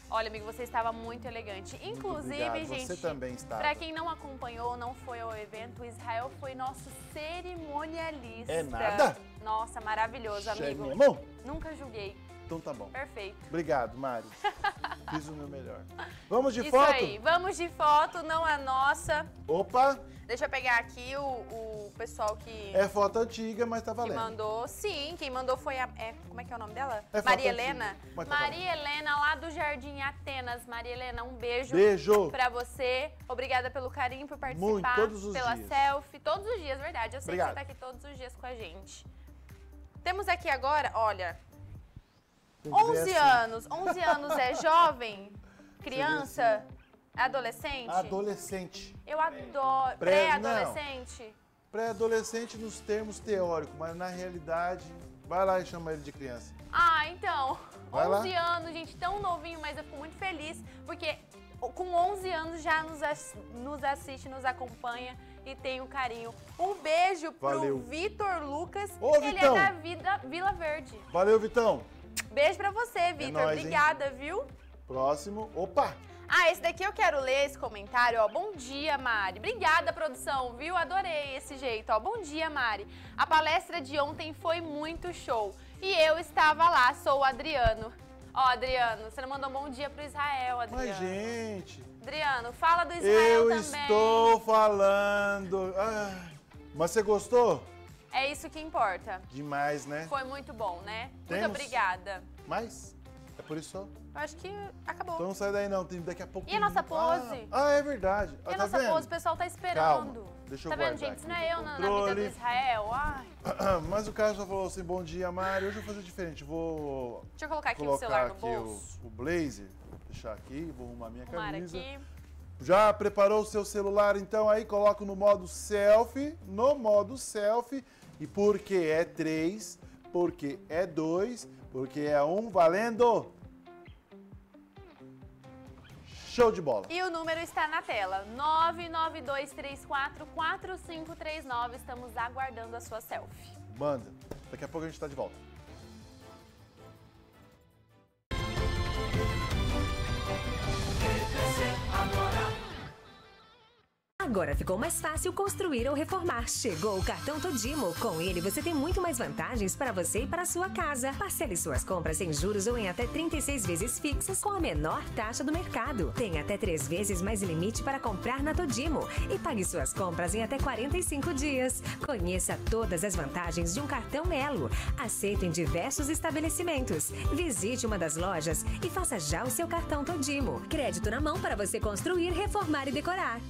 Olha, amigo, você estava muito elegante. Inclusive, Obrigado, gente, você também estava. Pra quem não acompanhou, não foi ao evento, o Israel foi nosso cerimonialista. É nada? Nossa, maravilhoso, amigo. Irmão? Nunca julguei. Então tá bom. Perfeito. Obrigado, Mari. Fiz o meu melhor. Vamos de Isso foto? aí, vamos de foto, não a nossa. Opa! Deixa eu pegar aqui o, o pessoal que... É foto antiga, mas tá que valendo. mandou. Sim, quem mandou foi a... É, como é que é o nome dela? É foto Maria antiga, Helena. mas tá Maria Helena, lá do Jardim Atenas. Maria Helena, um beijo. Beijo. Pra você. Obrigada pelo carinho, por participar. Muito, todos os pela dias. selfie. Todos os dias, verdade. Eu sei Obrigado. que você tá aqui todos os dias com a gente. Temos aqui agora, olha... Tem que ver onze assim. anos. onze anos é jovem? Criança? Adolescente? Adolescente. Eu adoro. Pré- Pré-adolescente? Pré-adolescente nos termos teóricos, mas na realidade, vai lá e chama ele de criança. Ah, então. Vai lá. onze anos, gente, tão novinho, mas eu fico muito feliz, porque com onze anos já nos, ass- nos assiste, nos acompanha e tem um carinho. Um beijo Valeu. pro Vitor Lucas. Ô, Ele Vitão. é da Vida, Vila Verde. Valeu, Vitão. Beijo pra você, Vitor. nóis, hein? Obrigada, viu? Próximo. Opa! Ah, esse daqui eu quero ler esse comentário, ó. Bom dia, Mari. Obrigada, produção, viu? Adorei esse jeito, ó. Bom dia, Mari. A palestra de ontem foi muito show. E eu estava lá, sou o Adriano. Ó, Adriano, você não mandou bom dia pro Israel, Adriano. Mas, gente... Adriano, fala do Israel Eu também. estou falando... Ai, mas você gostou? É isso que importa. Demais, né? Foi muito bom, né? Temos? Muito obrigada. Mas? É por isso só? Eu acho que acabou. Então não sai daí não, tem daqui a pouco... E a nossa pose? Ah, ah, é verdade. E Ah, a tá nossa vendo? pose, o pessoal tá esperando. Calma, deixa eu Tá vendo, guardar gente? Isso não aqui é no eu na, na vida controle. do Israel. Ai. Mas o cara só falou assim, bom dia, Mari. Hoje eu vou fazer diferente. Vou Deixa eu colocar aqui o colocar celular no aqui bolso. O, o blazer. Deixar aqui, vou arrumar minha Arrumar camisa. aqui. Já preparou o seu celular, então aí coloca no modo selfie, no modo selfie. E porque é três, porque é dois, porque é um, valendo! Show de bola! E o número está na tela, nove nove dois três quatro quatro cinco três nove. Estamos aguardando a sua selfie. Manda. Daqui a pouco a gente tá de volta. Agora ficou mais fácil construir ou reformar. Chegou o cartão Todimo. Com ele, você tem muito mais vantagens para você e para a sua casa. Parcele suas compras sem juros ou em até trinta e seis vezes fixas com a menor taxa do mercado. Tem até três vezes mais limite para comprar na Todimo. E pague suas compras em até quarenta e cinco dias. Conheça todas as vantagens de um cartão Elo. Aceito em diversos estabelecimentos. Visite uma das lojas e faça já o seu cartão Todimo. Crédito na mão para você construir, reformar e decorar.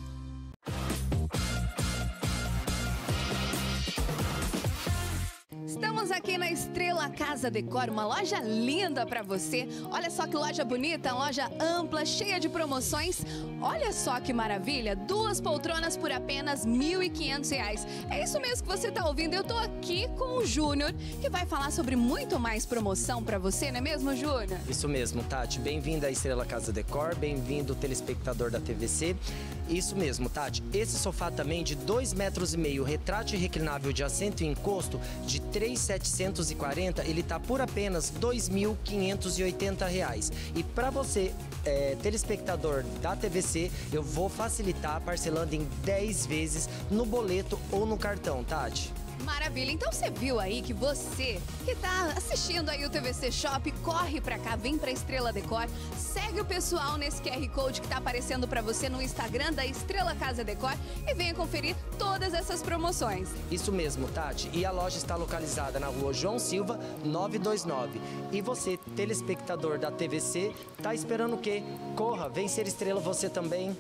Estamos aqui na Estrela Casa Decor, uma loja linda pra você. Olha só que loja bonita, loja ampla, cheia de promoções. Olha só que maravilha, duas poltronas por apenas mil e quinhentos reais. É isso mesmo que você tá ouvindo. Eu tô aqui com o Júnior, que vai falar sobre muito mais promoção pra você, não é mesmo, Júnior? Isso mesmo, Tati. Bem-vindo à Estrela Casa Decor, bem-vindo telespectador da T V C. Isso mesmo, Tati. Esse sofá também de dois metros e meio, retrátil e reclinável de assento e encosto de três mil setecentos e quarenta, ele tá por apenas dois mil quinhentos e oitenta reais. E para você, é, telespectador da T V C, eu vou facilitar parcelando em dez vezes no boleto ou no cartão, Tati. Maravilha, então você viu aí que você que tá assistindo aí o T V C Shop, corre pra cá, vem pra Estrela Decor, segue o pessoal nesse Q R Code que tá aparecendo pra você no Instagram da Estrela Casa Decor e venha conferir todas essas promoções. Isso mesmo, Tati. E a loja está localizada na rua João Silva, novecentos e vinte e nove. E você, telespectador da T V C, tá esperando o quê? Corra, vem ser estrela você também.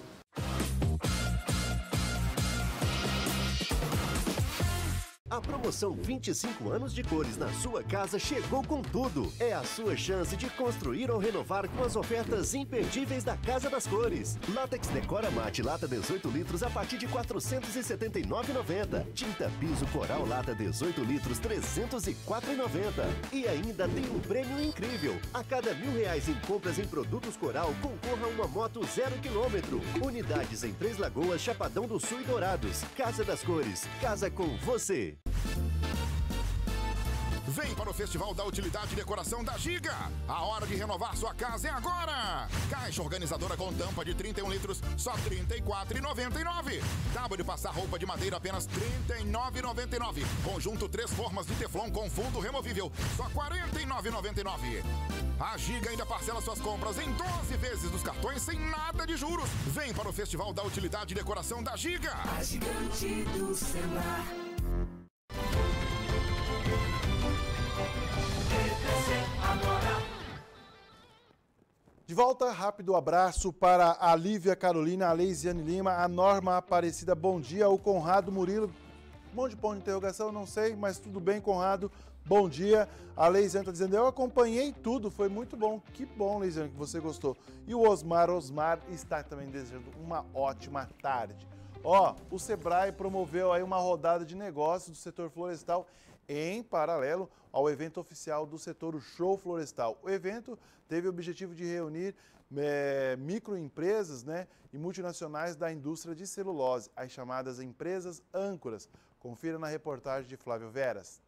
A promoção vinte e cinco anos de cores na sua casa chegou com tudo. É a sua chance de construir ou renovar com as ofertas imperdíveis da Casa das Cores. Látex Decora Mate lata dezoito litros a partir de quatrocentos e setenta e nove reais e noventa centavos. Tinta Piso Coral lata dezoito litros trezentos e quatro reais e noventa centavos. E ainda tem um prêmio incrível. A cada mil reais em compras em produtos Coral, concorra a uma moto zero quilômetro. Unidades em Três Lagoas, Chapadão do Sul e Dourados. Casa das Cores. Casa com você. Vem para o Festival da Utilidade e Decoração da Giga. A hora de renovar sua casa é agora. Caixa organizadora com tampa de trinta e um litros, só trinta e quatro reais e noventa e nove centavos. Tábua de passar roupa de madeira, apenas trinta e nove reais e noventa e nove centavos. Conjunto três formas de teflon com fundo removível, só quarenta e nove reais e noventa e nove centavos. A Giga ainda parcela suas compras em doze vezes dos cartões sem nada de juros. Vem para o Festival da Utilidade e Decoração da Giga. A gigante do celular. De volta, rápido abraço para a Lívia Carolina, a Leisiane Lima, a Norma Aparecida, bom dia, o Conrado Murilo, um monte de ponto de interrogação, não sei, mas tudo bem, Conrado, bom dia. A Leisiane está dizendo, eu acompanhei tudo, foi muito bom, que bom, Leisiane, que você gostou. E o Osmar, Osmar está também desejando uma ótima tarde. Ó, o Sebrae promoveu aí uma rodada de negócios do setor florestal em paralelo ao evento oficial do setor, o Show Florestal. O evento teve o objetivo de reunir é, microempresas, né, e multinacionais da indústria de celulose, as chamadas empresas âncoras. Confira na reportagem de Flávio Veras.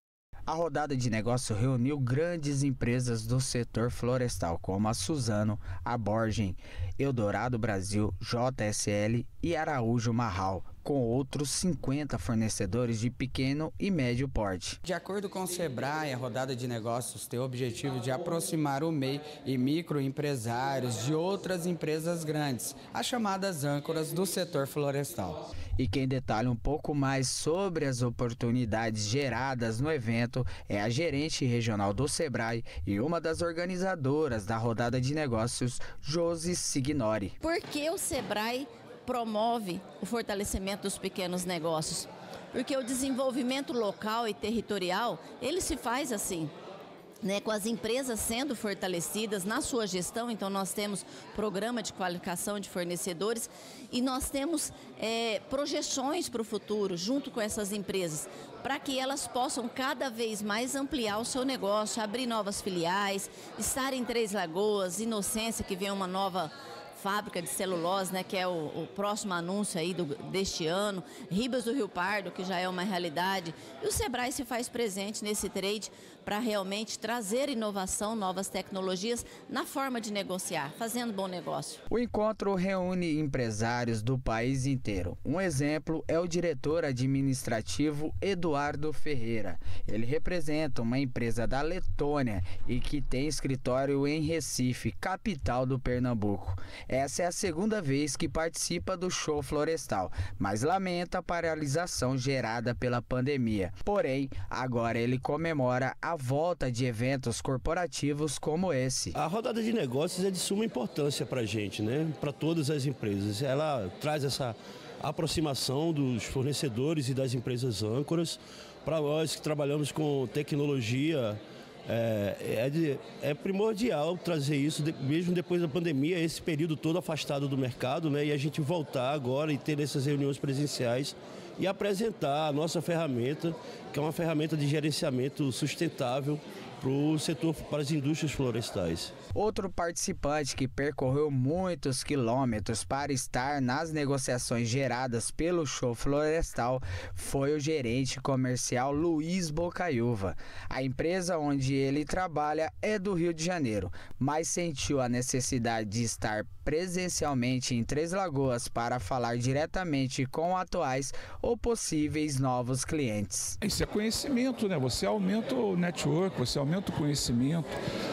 A rodada de negócio reuniu grandes empresas do setor florestal, como a Suzano, a Borgen, Eldorado Brasil, J S L e Araújo Marral, com outros cinquenta fornecedores de pequeno e médio porte. De acordo com o Sebrae, a rodada de negócios tem o objetivo de aproximar o M E I e microempresários de outras empresas grandes, as chamadas âncoras do setor florestal. E quem detalha um pouco mais sobre as oportunidades geradas no evento é a gerente regional do Sebrae e uma das organizadoras da rodada de negócios, Josi Signori. Por que o Sebrae promove o fortalecimento dos pequenos negócios? Porque o desenvolvimento local e territorial, ele se faz assim, né, com as empresas sendo fortalecidas na sua gestão. Então nós temos programa de qualificação de fornecedores e nós temos é, projeções para o futuro junto com essas empresas, para que elas possam cada vez mais ampliar o seu negócio, abrir novas filiais, estar em Três Lagoas, Inocência, que vem uma nova fábrica de celulose, né, que é o, o próximo anúncio aí do, deste ano, Ribas do Rio Pardo, que já é uma realidade, e o Sebrae se faz presente nesse trade para realmente trazer inovação, novas tecnologias na forma de negociar, fazendo bom negócio. O encontro reúne empresários do país inteiro. Um exemplo é o diretor administrativo Eduardo Ferreira. Ele representa uma empresa da Letônia e que tem escritório em Recife, capital do Pernambuco. Essa é a segunda vez que participa do Show Florestal, mas lamenta a paralisação gerada pela pandemia. Porém, agora ele comemora a volta de eventos corporativos como esse. A rodada de negócios é de suma importância para a gente, né? Para todas as empresas. Ela traz essa aproximação dos fornecedores e das empresas âncoras. Para nós que trabalhamos com tecnologia, É, é, de, é primordial trazer isso, de, mesmo depois da pandemia, esse período todo afastado do mercado, né, e a gente voltar agora e ter essas reuniões presenciais e apresentar a nossa ferramenta, que é uma ferramenta de gerenciamento sustentável para o setor, para as indústrias florestais. Outro participante que percorreu muitos quilômetros para estar nas negociações geradas pelo Show Florestal foi o gerente comercial Luiz Bocaiúva. A empresa onde ele trabalha é do Rio de Janeiro, mas sentiu a necessidade de estar presencialmente em Três Lagoas para falar diretamente com atuais ou possíveis novos clientes. Isso é conhecimento, né? Você aumenta o network, você aumenta o conhecimento.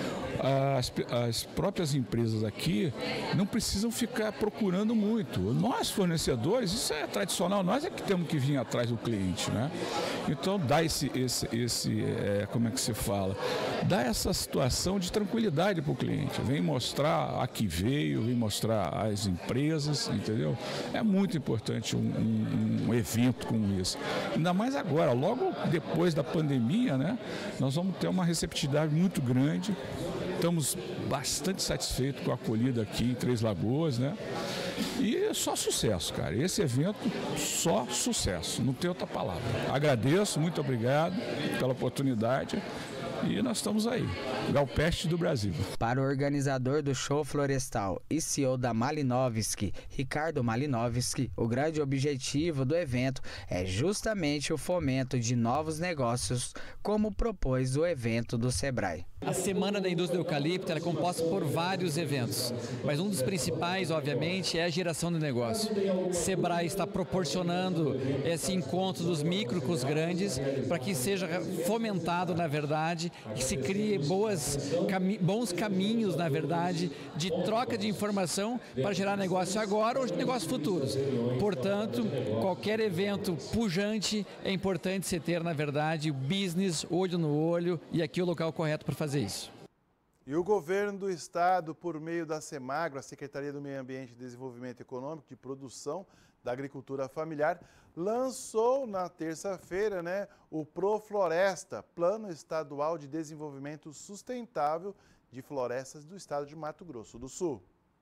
As, as próprias empresas aqui não precisam ficar procurando muito. Nós, fornecedores, isso é tradicional, nós é que temos que vir atrás do cliente, né? Então dá esse, esse, esse é, como é que se fala? Dá essa situação de tranquilidade para o cliente. Vem mostrar a que veio, vem mostrar as empresas, entendeu? É muito importante um, um, um evento como esse. Ainda mais agora, logo depois da pandemia, né? Nós vamos ter uma receptividade muito grande. Estamos bastante satisfeitos com a acolhida aqui em Três Lagoas, né? E é só sucesso, cara. Esse evento, só sucesso, não tem outra palavra. Agradeço, muito obrigado pela oportunidade e nós estamos aí, Galpeste do Brasil. Para o organizador do show florestal e C E O da Malinovski, Ricardo Malinovski, o grande objetivo do evento é justamente o fomento de novos negócios, como propôs o evento do Sebrae. A Semana da Indústria do Eucalipto é composta por vários eventos, mas um dos principais, obviamente, é a geração do negócio. O Sebrae está proporcionando esse encontro dos micro com os grandes para que seja fomentado, na verdade, que se crie boas, cami- bons caminhos, na verdade, de troca de informação para gerar negócio agora ou negócios futuros. Portanto, qualquer evento pujante é importante você ter, na verdade, business, olho no olho, e aqui é o local correto para fazer isso. E o governo do estado, por meio da Semagro, a Secretaria do Meio Ambiente e Desenvolvimento Econômico de Produção da Agricultura Familiar, lançou na terça-feira, né, o Profloresta, Plano Estadual de Desenvolvimento Sustentável de Florestas do estado de Mato Grosso do Sul.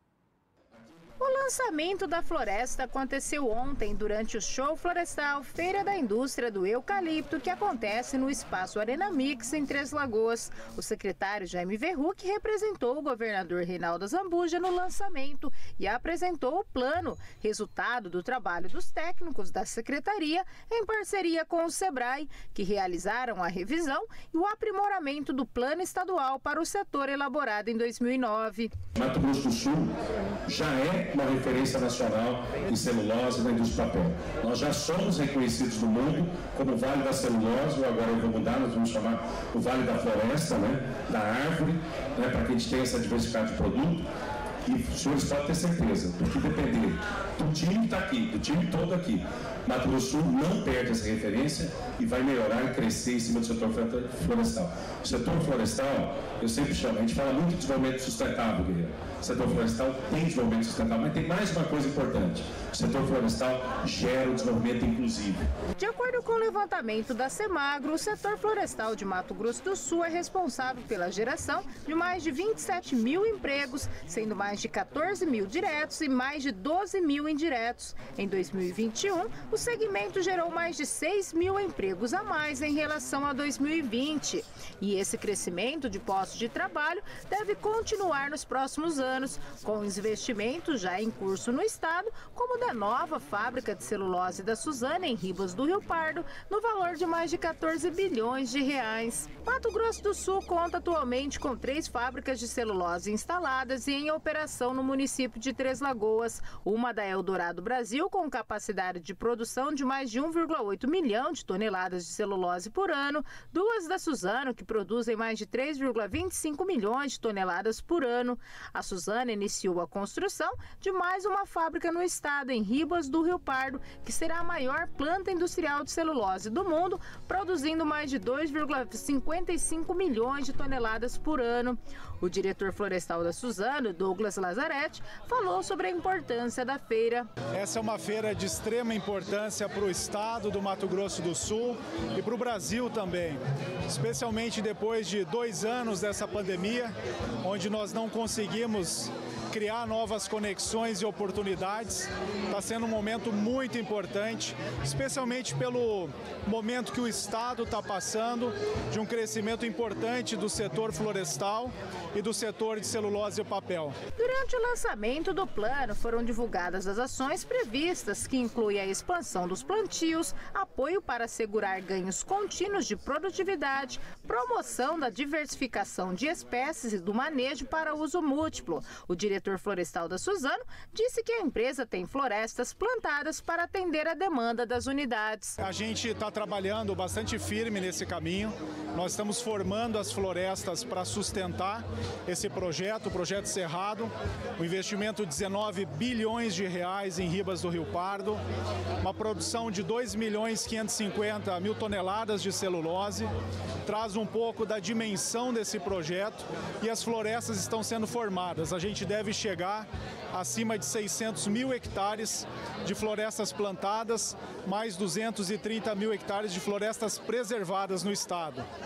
O lançamento da floresta aconteceu ontem durante o show florestal Feira da Indústria do Eucalipto, que acontece no Espaço Arena Mix, em Três Lagoas. O secretário Jaime Verruc representou o governador Reinaldo Zambuja no lançamento e apresentou o plano, resultado do trabalho dos técnicos da secretaria em parceria com o Sebrae, que realizaram a revisão e o aprimoramento do plano estadual para o setor elaborado em dois mil e nove. Mato Grosso do Sul já é uma referência nacional em celulose e na indústria do papel. Nós já somos reconhecidos no mundo como o Vale da Celulose, ou agora eu vou mudar, nós vamos chamar o Vale da Floresta, né, da árvore, né, para que a gente tenha essa diversidade de produto. E os senhores podem ter certeza, porque depender do time que está aqui, do time todo aqui, Mato Grosso do Sul não perde essa referência e vai melhorar e crescer em cima do setor florestal. O setor florestal, eu sempre chamo, a gente fala muito de desenvolvimento sustentável, guerreiro. O setor florestal tem desenvolvimento sustentável, mas tem mais uma coisa importante. O setor florestal gera o desenvolvimento inclusivo. De acordo com o levantamento da Semagro, o setor florestal de Mato Grosso do Sul é responsável pela geração de mais de vinte e sete mil empregos, sendo mais de quatorze mil diretos e mais de doze mil indiretos. Em dois mil e vinte e um, o segmento gerou mais de seis mil empregos a mais em relação a dois mil e vinte. E esse crescimento de postos de trabalho deve continuar nos próximos anos, com investimentos já em curso no estado, como da nova fábrica de celulose da Suzana em Ribas do Rio Pardo, no valor de mais de quatorze bilhões de reais. Mato Grosso do Sul conta atualmente com três fábricas de celulose instaladas e em operação no município de Três Lagoas. Uma da Eldorado Brasil, com capacidade de produção de mais de um vírgula oito milhão de toneladas de celulose por ano, duas da Suzano, que produzem mais de três vírgula vinte e cinco milhões de toneladas por ano. A Suzano iniciou a construção de mais uma fábrica no estado, em Ribas do Rio Pardo, que será a maior planta industrial de celulose do mundo, produzindo mais de dois vírgula cinquenta e cinco milhões de toneladas por ano. O diretor florestal da Suzano, Douglas Lazzaretti, falou sobre a importância da feira. Essa é uma feira de extrema importância para o estado do Mato Grosso do Sul e para o Brasil também, especialmente depois de dois anos dessa pandemia, onde nós não conseguimos criar novas conexões e oportunidades. Está sendo um momento muito importante, especialmente pelo momento que o estado está passando, de um crescimento importante do setor florestal e do setor de celulose e papel. Durante o lançamento do plano, foram divulgadas as ações previstas, que incluem a expansão dos plantios, apoio para assegurar ganhos contínuos de produtividade, promoção da diversificação de espécies e do manejo para uso múltiplo. O diretor florestal da Suzano disse que a empresa tem florestas plantadas para atender a demanda das unidades. A gente está trabalhando bastante firme nesse caminho. Nós estamos formando as florestas para sustentar esse projeto, o projeto Cerrado, um investimento de dezenove bilhões de reais em Ribas do Rio Pardo, uma produção de dois milhões quinhentos e cinquenta mil toneladas de celulose, traz um pouco da dimensão desse projeto e as florestas estão sendo formadas. A gente deve chegar acima de seiscentos mil hectares de florestas plantadas, mais duzentos e trinta mil hectares de florestas preservadas no estado.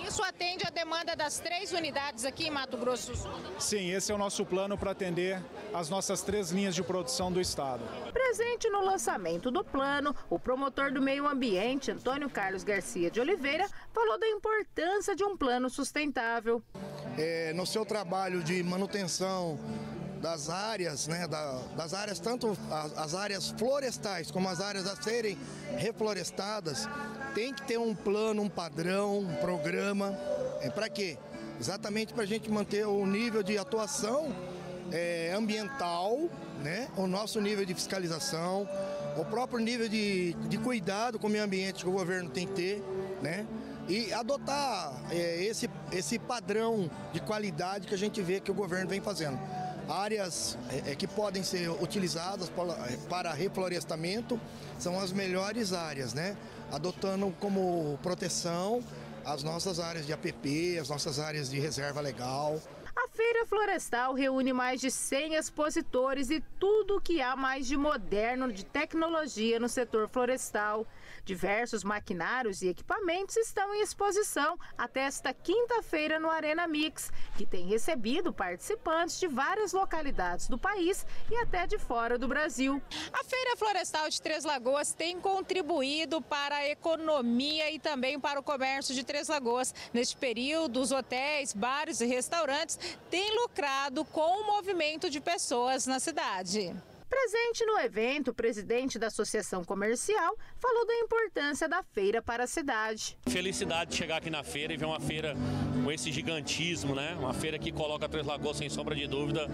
isso atende a demanda das três unidades aqui em Mato Grosso do Sul? Sim, esse é o nosso plano para atender as nossas três linhas de produção do estado. Presente no lançamento do plano, o promotor do meio ambiente, Antônio Carlos Garcia de Oliveira, falou da importância de um plano sustentável. É, no seu trabalho de manutenção das áreas, né, da, das áreas, tanto as, as áreas florestais como as áreas a serem reflorestadas, tem que ter um plano, um padrão, um programa. É, para quê? Exatamente para a gente manter o nível de atuação é, ambiental, né, o nosso nível de fiscalização, o próprio nível de, de cuidado com o meio ambiente que o governo tem que ter, né? E adotar é, esse, esse padrão de qualidade que a gente vê que o governo vem fazendo. Áreas é, que podem ser utilizadas para, para reflorestamento são as melhores áreas, né? Adotando como proteção as nossas áreas de A P P, as nossas áreas de reserva legal. A Feira Florestal reúne mais de cem expositores e tudo o que há mais de moderno de tecnologia no setor florestal. Diversos maquinários e equipamentos estão em exposição até esta quinta-feira no Arena Mix, que tem recebido participantes de várias localidades do país e até de fora do Brasil. A Feira Florestal de Três Lagoas tem contribuído para a economia e também para o comércio de Três Lagoas. Neste período, os hotéis, bares e restaurantes têm lucrado com o movimento de pessoas na cidade. Presente no evento, o presidente da Associação Comercial falou da importância da feira para a cidade. Felicidade de chegar aqui na feira e ver uma feira com esse gigantismo, né? Uma feira que coloca Três Lagoas, sem sombra de dúvida,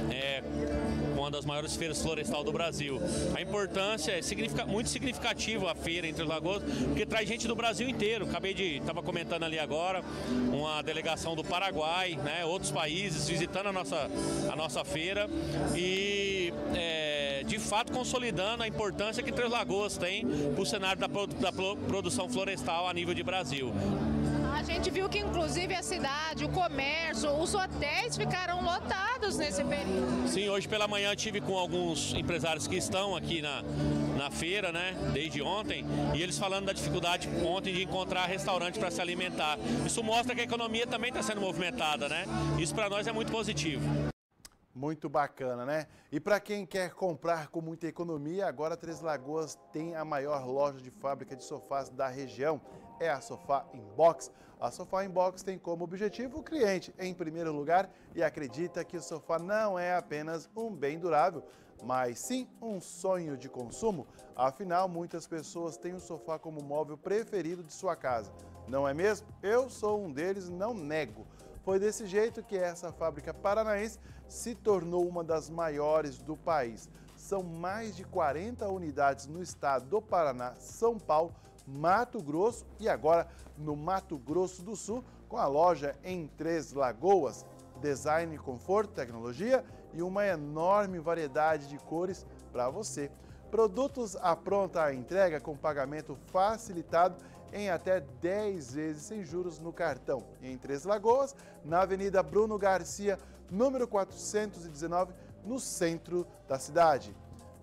é uma das maiores feiras florestal do Brasil. A importância é significa, muito significativa a feira em Três Lagoas, porque traz gente do Brasil inteiro. Acabei de, estava comentando ali agora, uma delegação do Paraguai, né? Outros países visitando a nossa, a nossa feira e é, de fato consolidando a importância que Três Lagoas tem para o cenário da, da produção florestal a nível de Brasil. A gente viu que inclusive a cidade, o comércio, os hotéis ficaram lotados nesse período. Sim, hoje pela manhã tive com alguns empresários que estão aqui na, na feira, né, desde ontem, e eles falando da dificuldade ontem de encontrar restaurante para se alimentar. Isso mostra que a economia também está sendo movimentada, né? Isso para nós é muito positivo. Muito bacana, né? E para quem quer comprar com muita economia, agora Três Lagoas tem a maior loja de fábrica de sofás da região. É a Sofá Inbox. A Sofá Inbox tem como objetivo o cliente em primeiro lugar e acredita que o sofá não é apenas um bem durável, mas sim um sonho de consumo. Afinal, muitas pessoas têm o sofá como móvel preferido de sua casa. Não é mesmo? Eu sou um deles, não nego. Foi desse jeito que essa fábrica paranaense se tornou uma das maiores do país. São mais de quarenta unidades no estado do Paraná, São Paulo, Mato Grosso e agora no Mato Grosso do Sul, com a loja em Três Lagoas. Design, conforto, tecnologia e uma enorme variedade de cores para você. Produtos à pronta entrega com pagamento facilitado em até dez vezes sem juros no cartão. Em Três Lagoas, na Avenida Bruno Garcia, número quatrocentos e dezenove, no centro da cidade.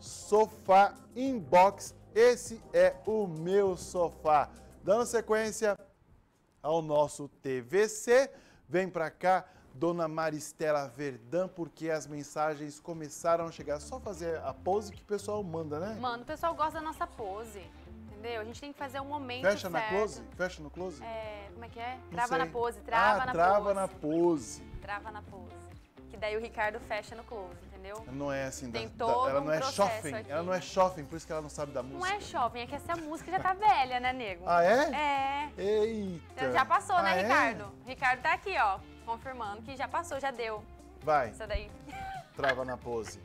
Sofá Inbox, esse é o meu sofá. Dando sequência ao nosso T V C, vem pra cá Dona Maristela Verdão, porque as mensagens começaram a chegar. Só fazer a pose que o pessoal manda, né? Mano, o pessoal gosta da nossa pose. Entendeu? A gente tem que fazer um momento Fecha certo. na close? Fecha no close? É, como é que é? Não Trava sei. na pose, trava ah, na trava pose. na pose. Trava na pose. Que daí o Ricardo fecha no close, entendeu? Não é assim, tem da, todo da, ela um não é shopping, aqui. ela não é shopping, por isso que ela não sabe da música. Não é shopping, é que essa música já tá velha, né, nego? Ah, é? É. Eita. Já passou, ah, né, é? Ricardo? Ricardo tá aqui, ó, confirmando que já passou, já deu. Vai. Isso daí. Trava na pose.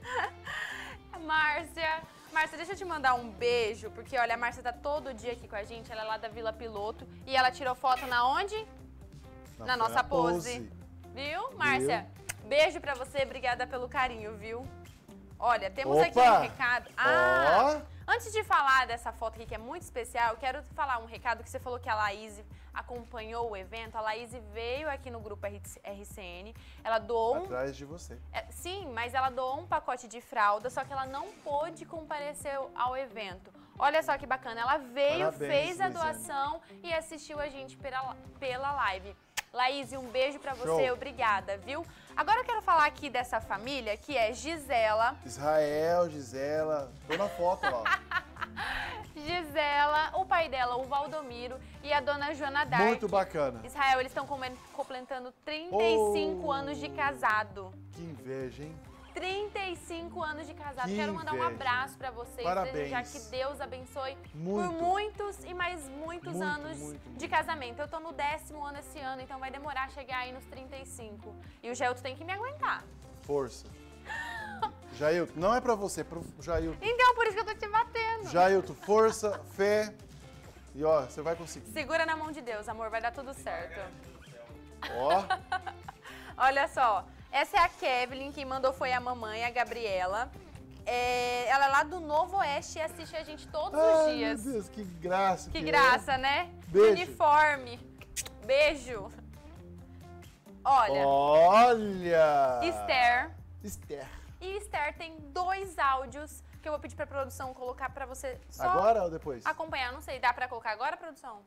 Márcia. Márcia, deixa eu te mandar um beijo, porque olha, a Márcia tá todo dia aqui com a gente, ela é lá da Vila Piloto e ela tirou foto na onde? Na, na nossa pose. pose. Viu, Márcia? Viu? Beijo pra você, obrigada pelo carinho, viu? Olha, temos Opa! aqui um recado. Ah, oh. Antes de falar dessa foto aqui, que é muito especial, eu quero falar um recado que você falou que a Laís acompanhou o evento. A Laís veio aqui no grupo R C N, ela doou... Atrás um... de você. É, sim, mas ela doou um pacote de fralda, só que ela não pôde comparecer ao evento. Olha só que bacana, ela veio, Parabéns, fez a Luiziane. doação e assistiu a gente pela, pela live. Laís, um beijo pra você, Show. obrigada, viu? Agora eu quero falar aqui dessa família, que é Gisela. Israel, Gisela, tô na foto, ó. Gisela, o pai dela, o Valdomiro, e a dona Joana Dark. Muito bacana. Israel, eles estão completando trinta e cinco Oh. anos de casado. Que inveja, hein? trinta e cinco anos de casado. Que Quero mandar um inveja. abraço pra vocês, Parabéns. desejar que Deus abençoe Muito. por muitos e mais muitos Muito, anos muito, de casamento. Eu tô no décimo ano esse ano, então vai demorar a chegar aí nos trinta e cinco. E o Gelto tem que me aguentar. Força. Jailton, não é pra você, é pro Jailton. Então, por isso que eu tô te batendo. Jailton, força, fé. E ó, você vai conseguir. Segura na mão de Deus, amor, vai dar tudo certo. Ó. Olha só, essa é a Kevin, quem mandou foi a mamãe, a Gabriela. É, ela é lá do Novo Oeste e assiste a gente todos os Ai, dias. meu Deus, que graça. Que é. graça, né? Beijo. Uniforme. Beijo. Olha. Olha. Esther. Esther. E Esther tem dois áudios que eu vou pedir pra produção colocar pra você só Agora ou depois? acompanhar. Não sei, dá pra colocar agora, produção?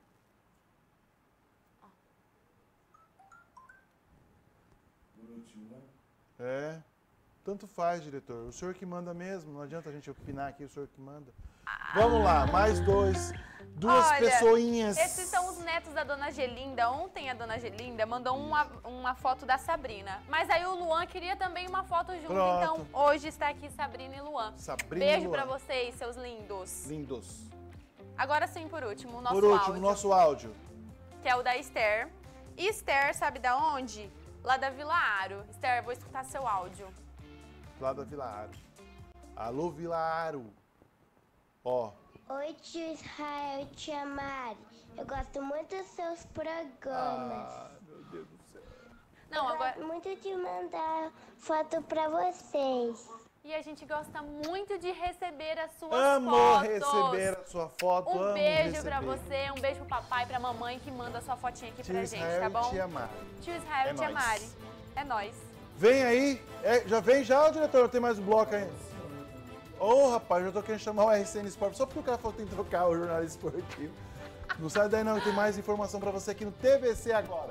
É. Tanto faz, diretor. O senhor que manda mesmo. Não adianta a gente opinar aqui, o senhor que manda. Vamos lá, mais dois. Duas Olha, pessoinhas. Esses são os netos da dona Gelinda. Ontem a dona Gelinda mandou uma, uma foto da Sabrina. Mas aí o Luan queria também uma foto junto. Pronto. Então hoje está aqui Sabrina e Luan. Sabrina Beijo e Luan. pra vocês, seus lindos. Lindos. Agora sim, por último, o nosso Por último, áudio. nosso áudio. Que é o da Esther. E Esther, sabe da onde? Lá da Vila Aro. Esther, vou escutar seu áudio. Lá da Vila Aro. Alô, Vila Aro. Ó. Oi, tio Israel e tia Mari. Eu gosto muito dos seus programas. Ah, meu Deus do céu. Não, eu agora... gosto muito de mandar foto pra vocês. E a gente gosta muito de receber as suas Amo fotos. receber a sua foto. Um amo beijo receber. pra você, um beijo pro papai, pra mamãe que manda a sua fotinha aqui Tio pra gente, Israel tá e bom? tia Mari. Tio Israel É e tia nóis. Mari. É nóis. Vem aí. É, já vem já, diretor? Tem mais um bloco aí? Ô, oh, rapaz, eu tô querendo chamar o R C N Sport só porque o cara falou que tem que trocar o jornalista esportivo. Não sai daí não, tem mais informação pra você aqui no T V C Agora.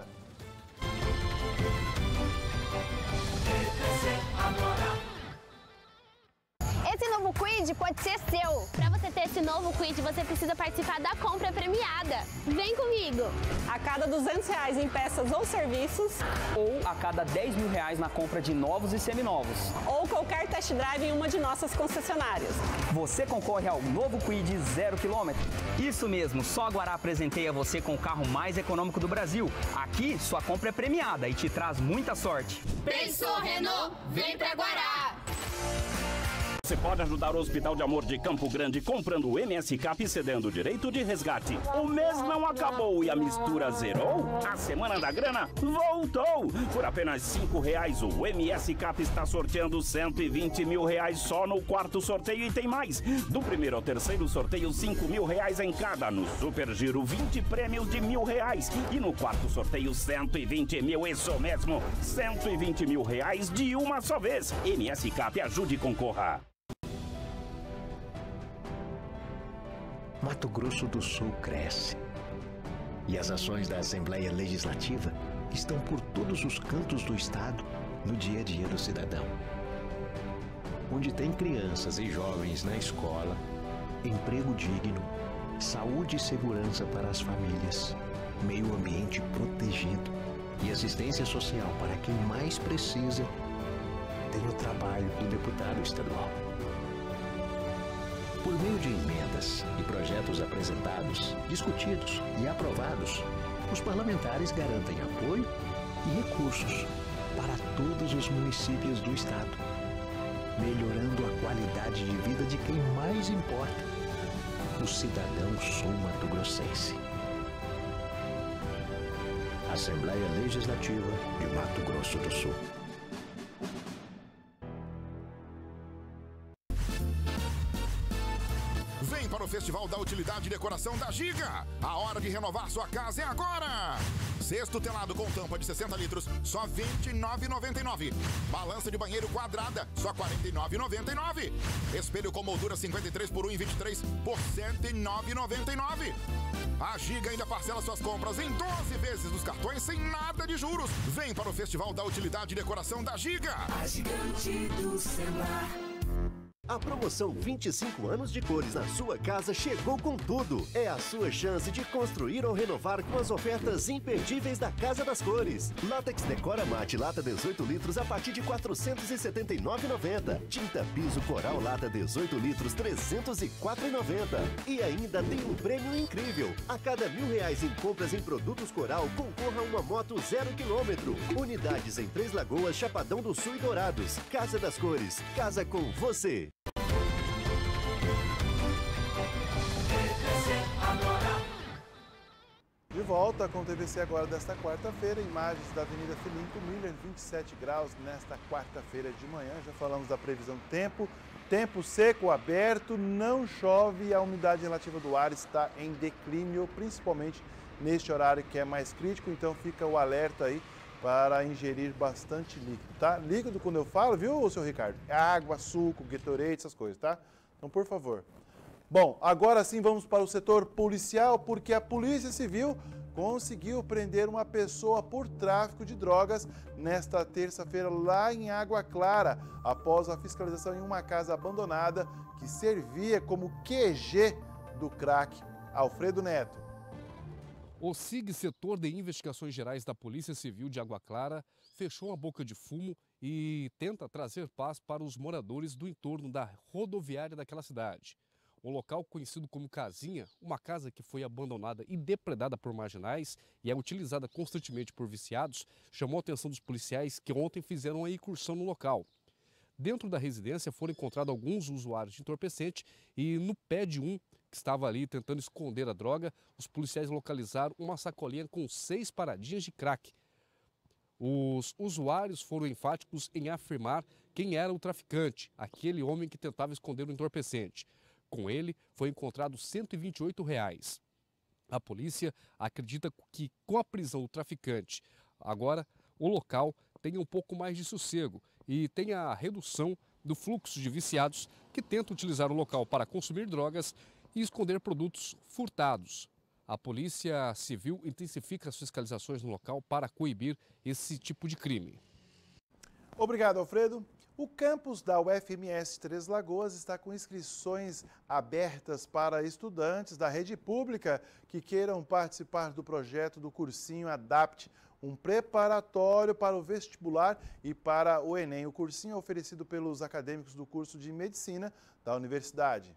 Esse novo Quid pode ser seu. Para você ter esse novo Quid, você precisa participar da compra premiada. Vem comigo. A cada duzentos reais em peças ou serviços, ou a cada dez mil reais na compra de novos e seminovos, ou qualquer test drive em uma de nossas concessionárias. você concorre ao novo Quid zero quilômetro. Isso mesmo, só a Guará apresentei a você com o carro mais econômico do Brasil. Aqui, sua compra é premiada e te traz muita sorte. Pensou, Renault? Vem pra Guará. Você pode ajudar o Hospital de Amor de Campo Grande comprando o M S Cap e cedendo o direito de resgate. O mês não acabou e a mistura zerou? A Semana da Grana voltou! Por apenas cinco reais, o M S Cap está sorteando cento e vinte mil reais só no quarto sorteio e tem mais. Do primeiro ao terceiro sorteio, cinco mil reais em cada. No Super Giro, vinte prêmios de mil reais. E no quarto sorteio, cento e vinte mil, isso mesmo, cento e vinte mil reais de uma só vez. M S Cap, ajude e concorra. Mato Grosso do Sul cresce. E as ações da Assembleia Legislativa estão por todos os cantos do estado no dia a dia do cidadão. Onde tem crianças e jovens na escola, emprego digno, saúde e segurança para as famílias, meio ambiente protegido e assistência social para quem mais precisa, tem o trabalho do deputado estadual. Por meio de emendas e projetos apresentados, discutidos e aprovados, os parlamentares garantem apoio e recursos para todos os municípios do estado, melhorando a qualidade de vida de quem mais importa, o cidadão sul-mato-grossense. Assembleia Legislativa de Mato Grosso do Sul. Vem para o Festival Festival da Utilidade e Decoração da Giga. A hora de renovar sua casa é agora. Cesto telado com tampa de sessenta litros, só vinte e nove reais e noventa e nove centavos. Balança de banheiro quadrada, só quarenta e nove reais e noventa e nove centavos. Espelho com moldura cinquenta e três por um e vinte e três por cento e nove reais e noventa e nove centavos. A Giga ainda parcela suas compras em doze vezes nos cartões sem nada de juros. Vem para o Festival da Utilidade e Decoração da Giga. A gigante do celular. A promoção vinte e cinco anos de cores na sua casa chegou com tudo. É a sua chance de construir ou renovar com as ofertas imperdíveis da Casa das Cores. Látex Decora Mate lata dezoito litros a partir de quatrocentos e setenta e nove reais e noventa centavos. Tinta Piso Coral lata dezoito litros trezentos e quatro reais e noventa centavos. E ainda tem um prêmio incrível. A cada mil reais em compras em produtos Coral, concorra a uma moto zero quilômetro. Unidades em Três Lagoas, Chapadão do Sul e Dourados. Casa das Cores. Casa com você. De volta com o T V C agora desta quarta-feira, imagens da Avenida Filinto Miller, vinte e sete graus nesta quarta-feira de manhã. Já falamos da previsão do tempo, tempo seco, aberto, não chove e a umidade relativa do ar está em declínio, principalmente neste horário que é mais crítico, então fica o alerta aí para ingerir bastante líquido, tá? Líquido, quando eu falo, viu, seu Ricardo? É água, suco, Gatorade, essas coisas, tá? Então, por favor. Bom, agora sim vamos para o setor policial, porque a Polícia Civil conseguiu prender uma pessoa por tráfico de drogas nesta terça-feira lá em Água Clara, após a fiscalização em uma casa abandonada que servia como Q G do crack. Alfredo Neto. O S I G, Setor de Investigações Gerais da Polícia Civil de Água Clara, fechou a boca de fumo e tenta trazer paz para os moradores do entorno da rodoviária daquela cidade. O local, conhecido como Casinha, uma casa que foi abandonada e depredada por marginais e é utilizada constantemente por viciados, chamou a atenção dos policiais que ontem fizeram uma incursão no local. Dentro da residência foram encontrados alguns usuários de entorpecente e no pé de um, que estava ali tentando esconder a droga, os policiais localizaram uma sacolinha com seis paradinhas de crack. Os usuários foram enfáticos em afirmar quem era o traficante, aquele homem que tentava esconder o entorpecente. Com ele, foi encontrado cento e vinte e oito reais. A polícia acredita que, com a prisão do traficante, agora o local tem um pouco mais de sossego e tem a redução do fluxo de viciados que tentam utilizar o local para consumir drogas e esconder produtos furtados. A Polícia Civil intensifica as fiscalizações no local para coibir esse tipo de crime. Obrigado, Alfredo. O campus da U F M S Três Lagoas está com inscrições abertas para estudantes da rede pública que queiram participar do projeto do cursinho Adapt, um preparatório para o vestibular e para o Enem. O cursinho é oferecido pelos acadêmicos do curso de Medicina da universidade.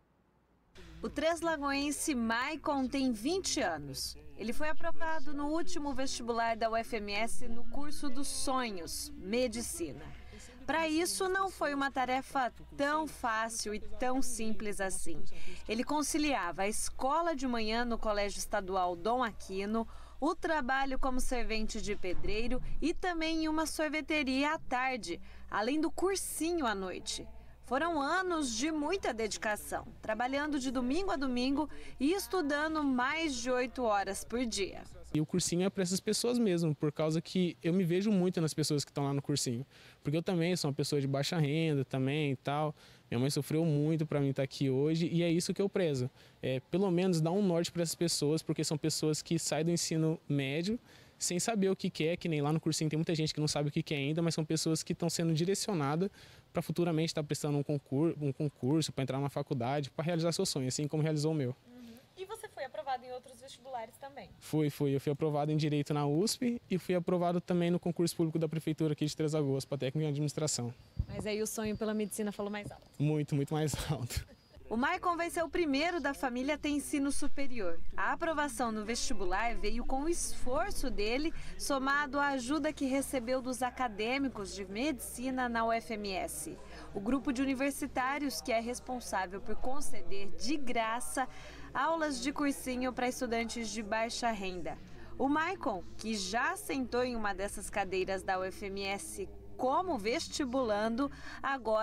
O treslagoense Maicon tem vinte anos. Ele foi aprovado no último vestibular da U F M S no curso dos sonhos, Medicina. Para isso, não foi uma tarefa tão fácil e tão simples assim. Ele conciliava a escola de manhã no Colégio Estadual Dom Aquino, o trabalho como servente de pedreiro e também em uma sorveteria à tarde, além do cursinho à noite. Foram anos de muita dedicação, trabalhando de domingo a domingo e estudando mais de oito horas por dia. E o cursinho é para essas pessoas mesmo, por causa que eu me vejo muito nas pessoas que estão lá no cursinho. Porque eu também sou uma pessoa de baixa renda também e tal. Minha mãe sofreu muito para mim estar aqui hoje e é isso que eu prezo. É, pelo menos dar um norte para essas pessoas, porque são pessoas que saem do ensino médio sem saber o que que é, que nem lá no cursinho tem muita gente que não sabe o que que é ainda, mas são pessoas que estão sendo direcionadas para futuramente estar prestando um concurso, um concurso para entrar numa faculdade, para realizar seu sonho, assim como realizou o meu. E você foi aprovado em outros vestibulares também? Fui, fui. Eu fui aprovado em Direito na U S P e fui aprovado também no concurso público da Prefeitura aqui de Três Lagoas, para técnico em administração. Mas aí o sonho pela medicina falou mais alto? Muito, muito mais alto. O Maicon vai ser o primeiro da família a ter ensino superior. A aprovação no vestibular veio com o esforço dele, somado à ajuda que recebeu dos acadêmicos de medicina na U F M S. O grupo de universitários que é responsável por conceder de graça aulas de cursinho para estudantes de baixa renda. O Maicon, que já sentou em uma dessas cadeiras da U F M S como vestibulando, agora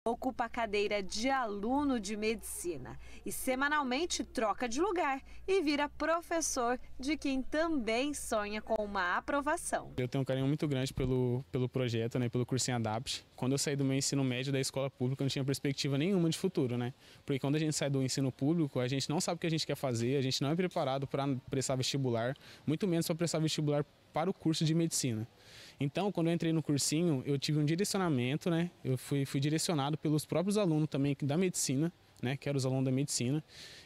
Ocupa a cadeira de aluno de medicina e semanalmente troca de lugar e vira professor de quem também sonha com uma aprovação. Eu tenho um carinho muito grande pelo, pelo projeto, né, pelo cursinho Adapt. Quando eu saí do meu ensino médio da escola pública, eu não tinha perspectiva nenhuma de futuro, né? Porque quando a gente sai do ensino público, a gente não sabe o que a gente quer fazer, a gente não é preparado para prestar vestibular, muito menos para prestar vestibular para o curso de medicina. Então, quando eu entrei no cursinho, eu tive um direcionamento, né? Eu fui, fui direcionado pelos próprios alunos também da medicina, né? Que eram os alunos da medicina,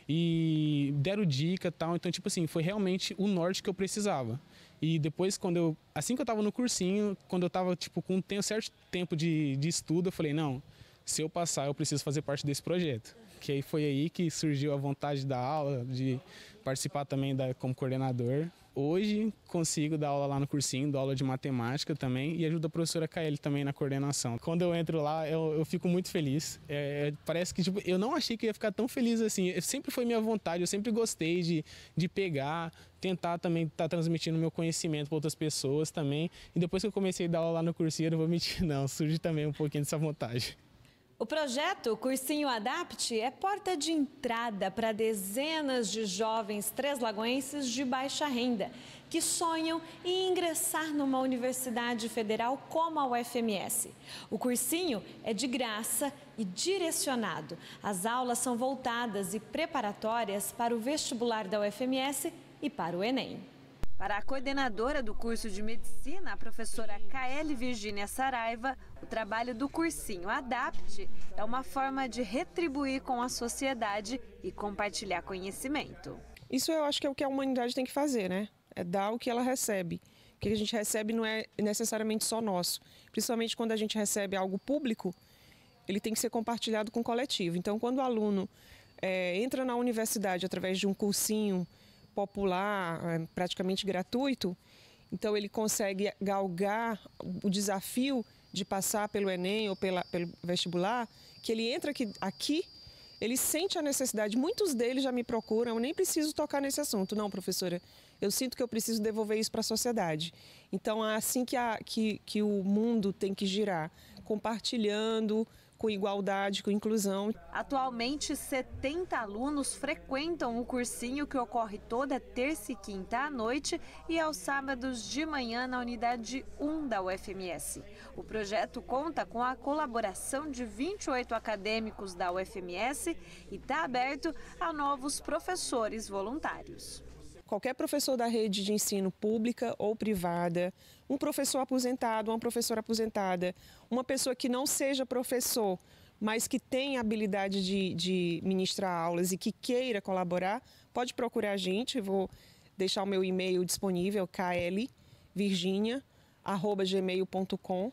e deram dica e tal. Então, tipo assim, foi realmente o norte que eu precisava. E depois, quando eu, assim que eu estava no cursinho, quando eu estava tipo, com um certo tempo de, de estudo, eu falei, não, se eu passar, eu preciso fazer parte desse projeto. Que aí foi aí que surgiu a vontade da aula, de participar também da, como coordenador. Hoje consigo dar aula lá no cursinho, dou aula de matemática também e ajudo a professora Kaeli também na coordenação. Quando eu entro lá, eu, eu fico muito feliz. É, parece que tipo, eu não achei que ia ficar tão feliz assim. Sempre foi minha vontade, eu sempre gostei de, de pegar, tentar também estar tá transmitindo meu conhecimento para outras pessoas também. E depois que eu comecei a dar aula lá no cursinho, eu não vou mentir não, surge também um pouquinho dessa vontade. O projeto Cursinho Adapt é porta de entrada para dezenas de jovens treslagoenses de baixa renda que sonham em ingressar numa universidade federal como a U F M S. O cursinho é de graça e direcionado. As aulas são voltadas e preparatórias para o vestibular da U F M S e para o Enem. Para a coordenadora do curso de medicina, a professora Kaeli Virgínia Saraiva, o trabalho do cursinho Adapt é uma forma de retribuir com a sociedade e compartilhar conhecimento. Isso eu acho que é o que a humanidade tem que fazer, né? É dar o que ela recebe. O que a gente recebe não é necessariamente só nosso. Principalmente quando a gente recebe algo público, ele tem que ser compartilhado com o coletivo. Então, quando o aluno é, entra na universidade através de um cursinho popular, praticamente gratuito, então ele consegue galgar o desafio de passar pelo Enem ou pela, pelo vestibular, que ele entra aqui, aqui, ele sente a necessidade, muitos deles já me procuram, eu nem preciso tocar nesse assunto, não, professora, eu sinto que eu preciso devolver isso para a sociedade. Então é assim que, a, que, que o mundo tem que girar, compartilhando, com igualdade, com inclusão. Atualmente, setenta alunos frequentam o cursinho que ocorre toda terça e quinta à noite e aos sábados de manhã na unidade um da U F M S. O projeto conta com a colaboração de vinte e oito acadêmicos da U F M S e está aberto a novos professores voluntários. Qualquer professor da rede de ensino pública ou privada, um professor aposentado, uma professora aposentada, uma pessoa que não seja professor, mas que tenha habilidade de, de ministrar aulas e que queira colaborar, pode procurar a gente. Eu vou deixar o meu e-mail disponível, kaeli virginia arroba gmail ponto com.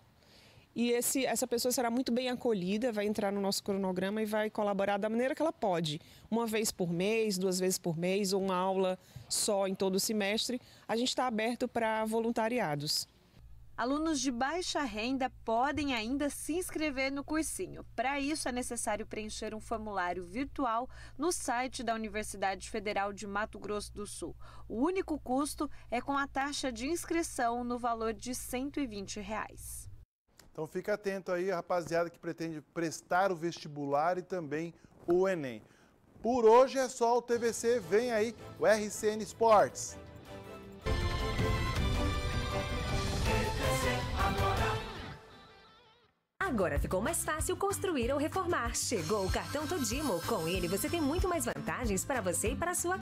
E esse, essa pessoa será muito bem acolhida, vai entrar no nosso cronograma e vai colaborar da maneira que ela pode. Uma vez por mês, duas vezes por mês, ou uma aula só em todo o semestre. A gente está aberto para voluntariados. Alunos de baixa renda podem ainda se inscrever no cursinho. Para isso, é necessário preencher um formulário virtual no site da Universidade Federal de Mato Grosso do Sul. O único custo é com a taxa de inscrição no valor de cento e vinte reais. Então fica atento aí, rapaziada que pretende prestar o vestibular e também o Enem. Por hoje é só, o T V C, vem aí o R C N Sports. Agora ficou mais fácil construir ou reformar. Chegou o cartão Todimo. Com ele você tem muito mais vantagens para você e para a sua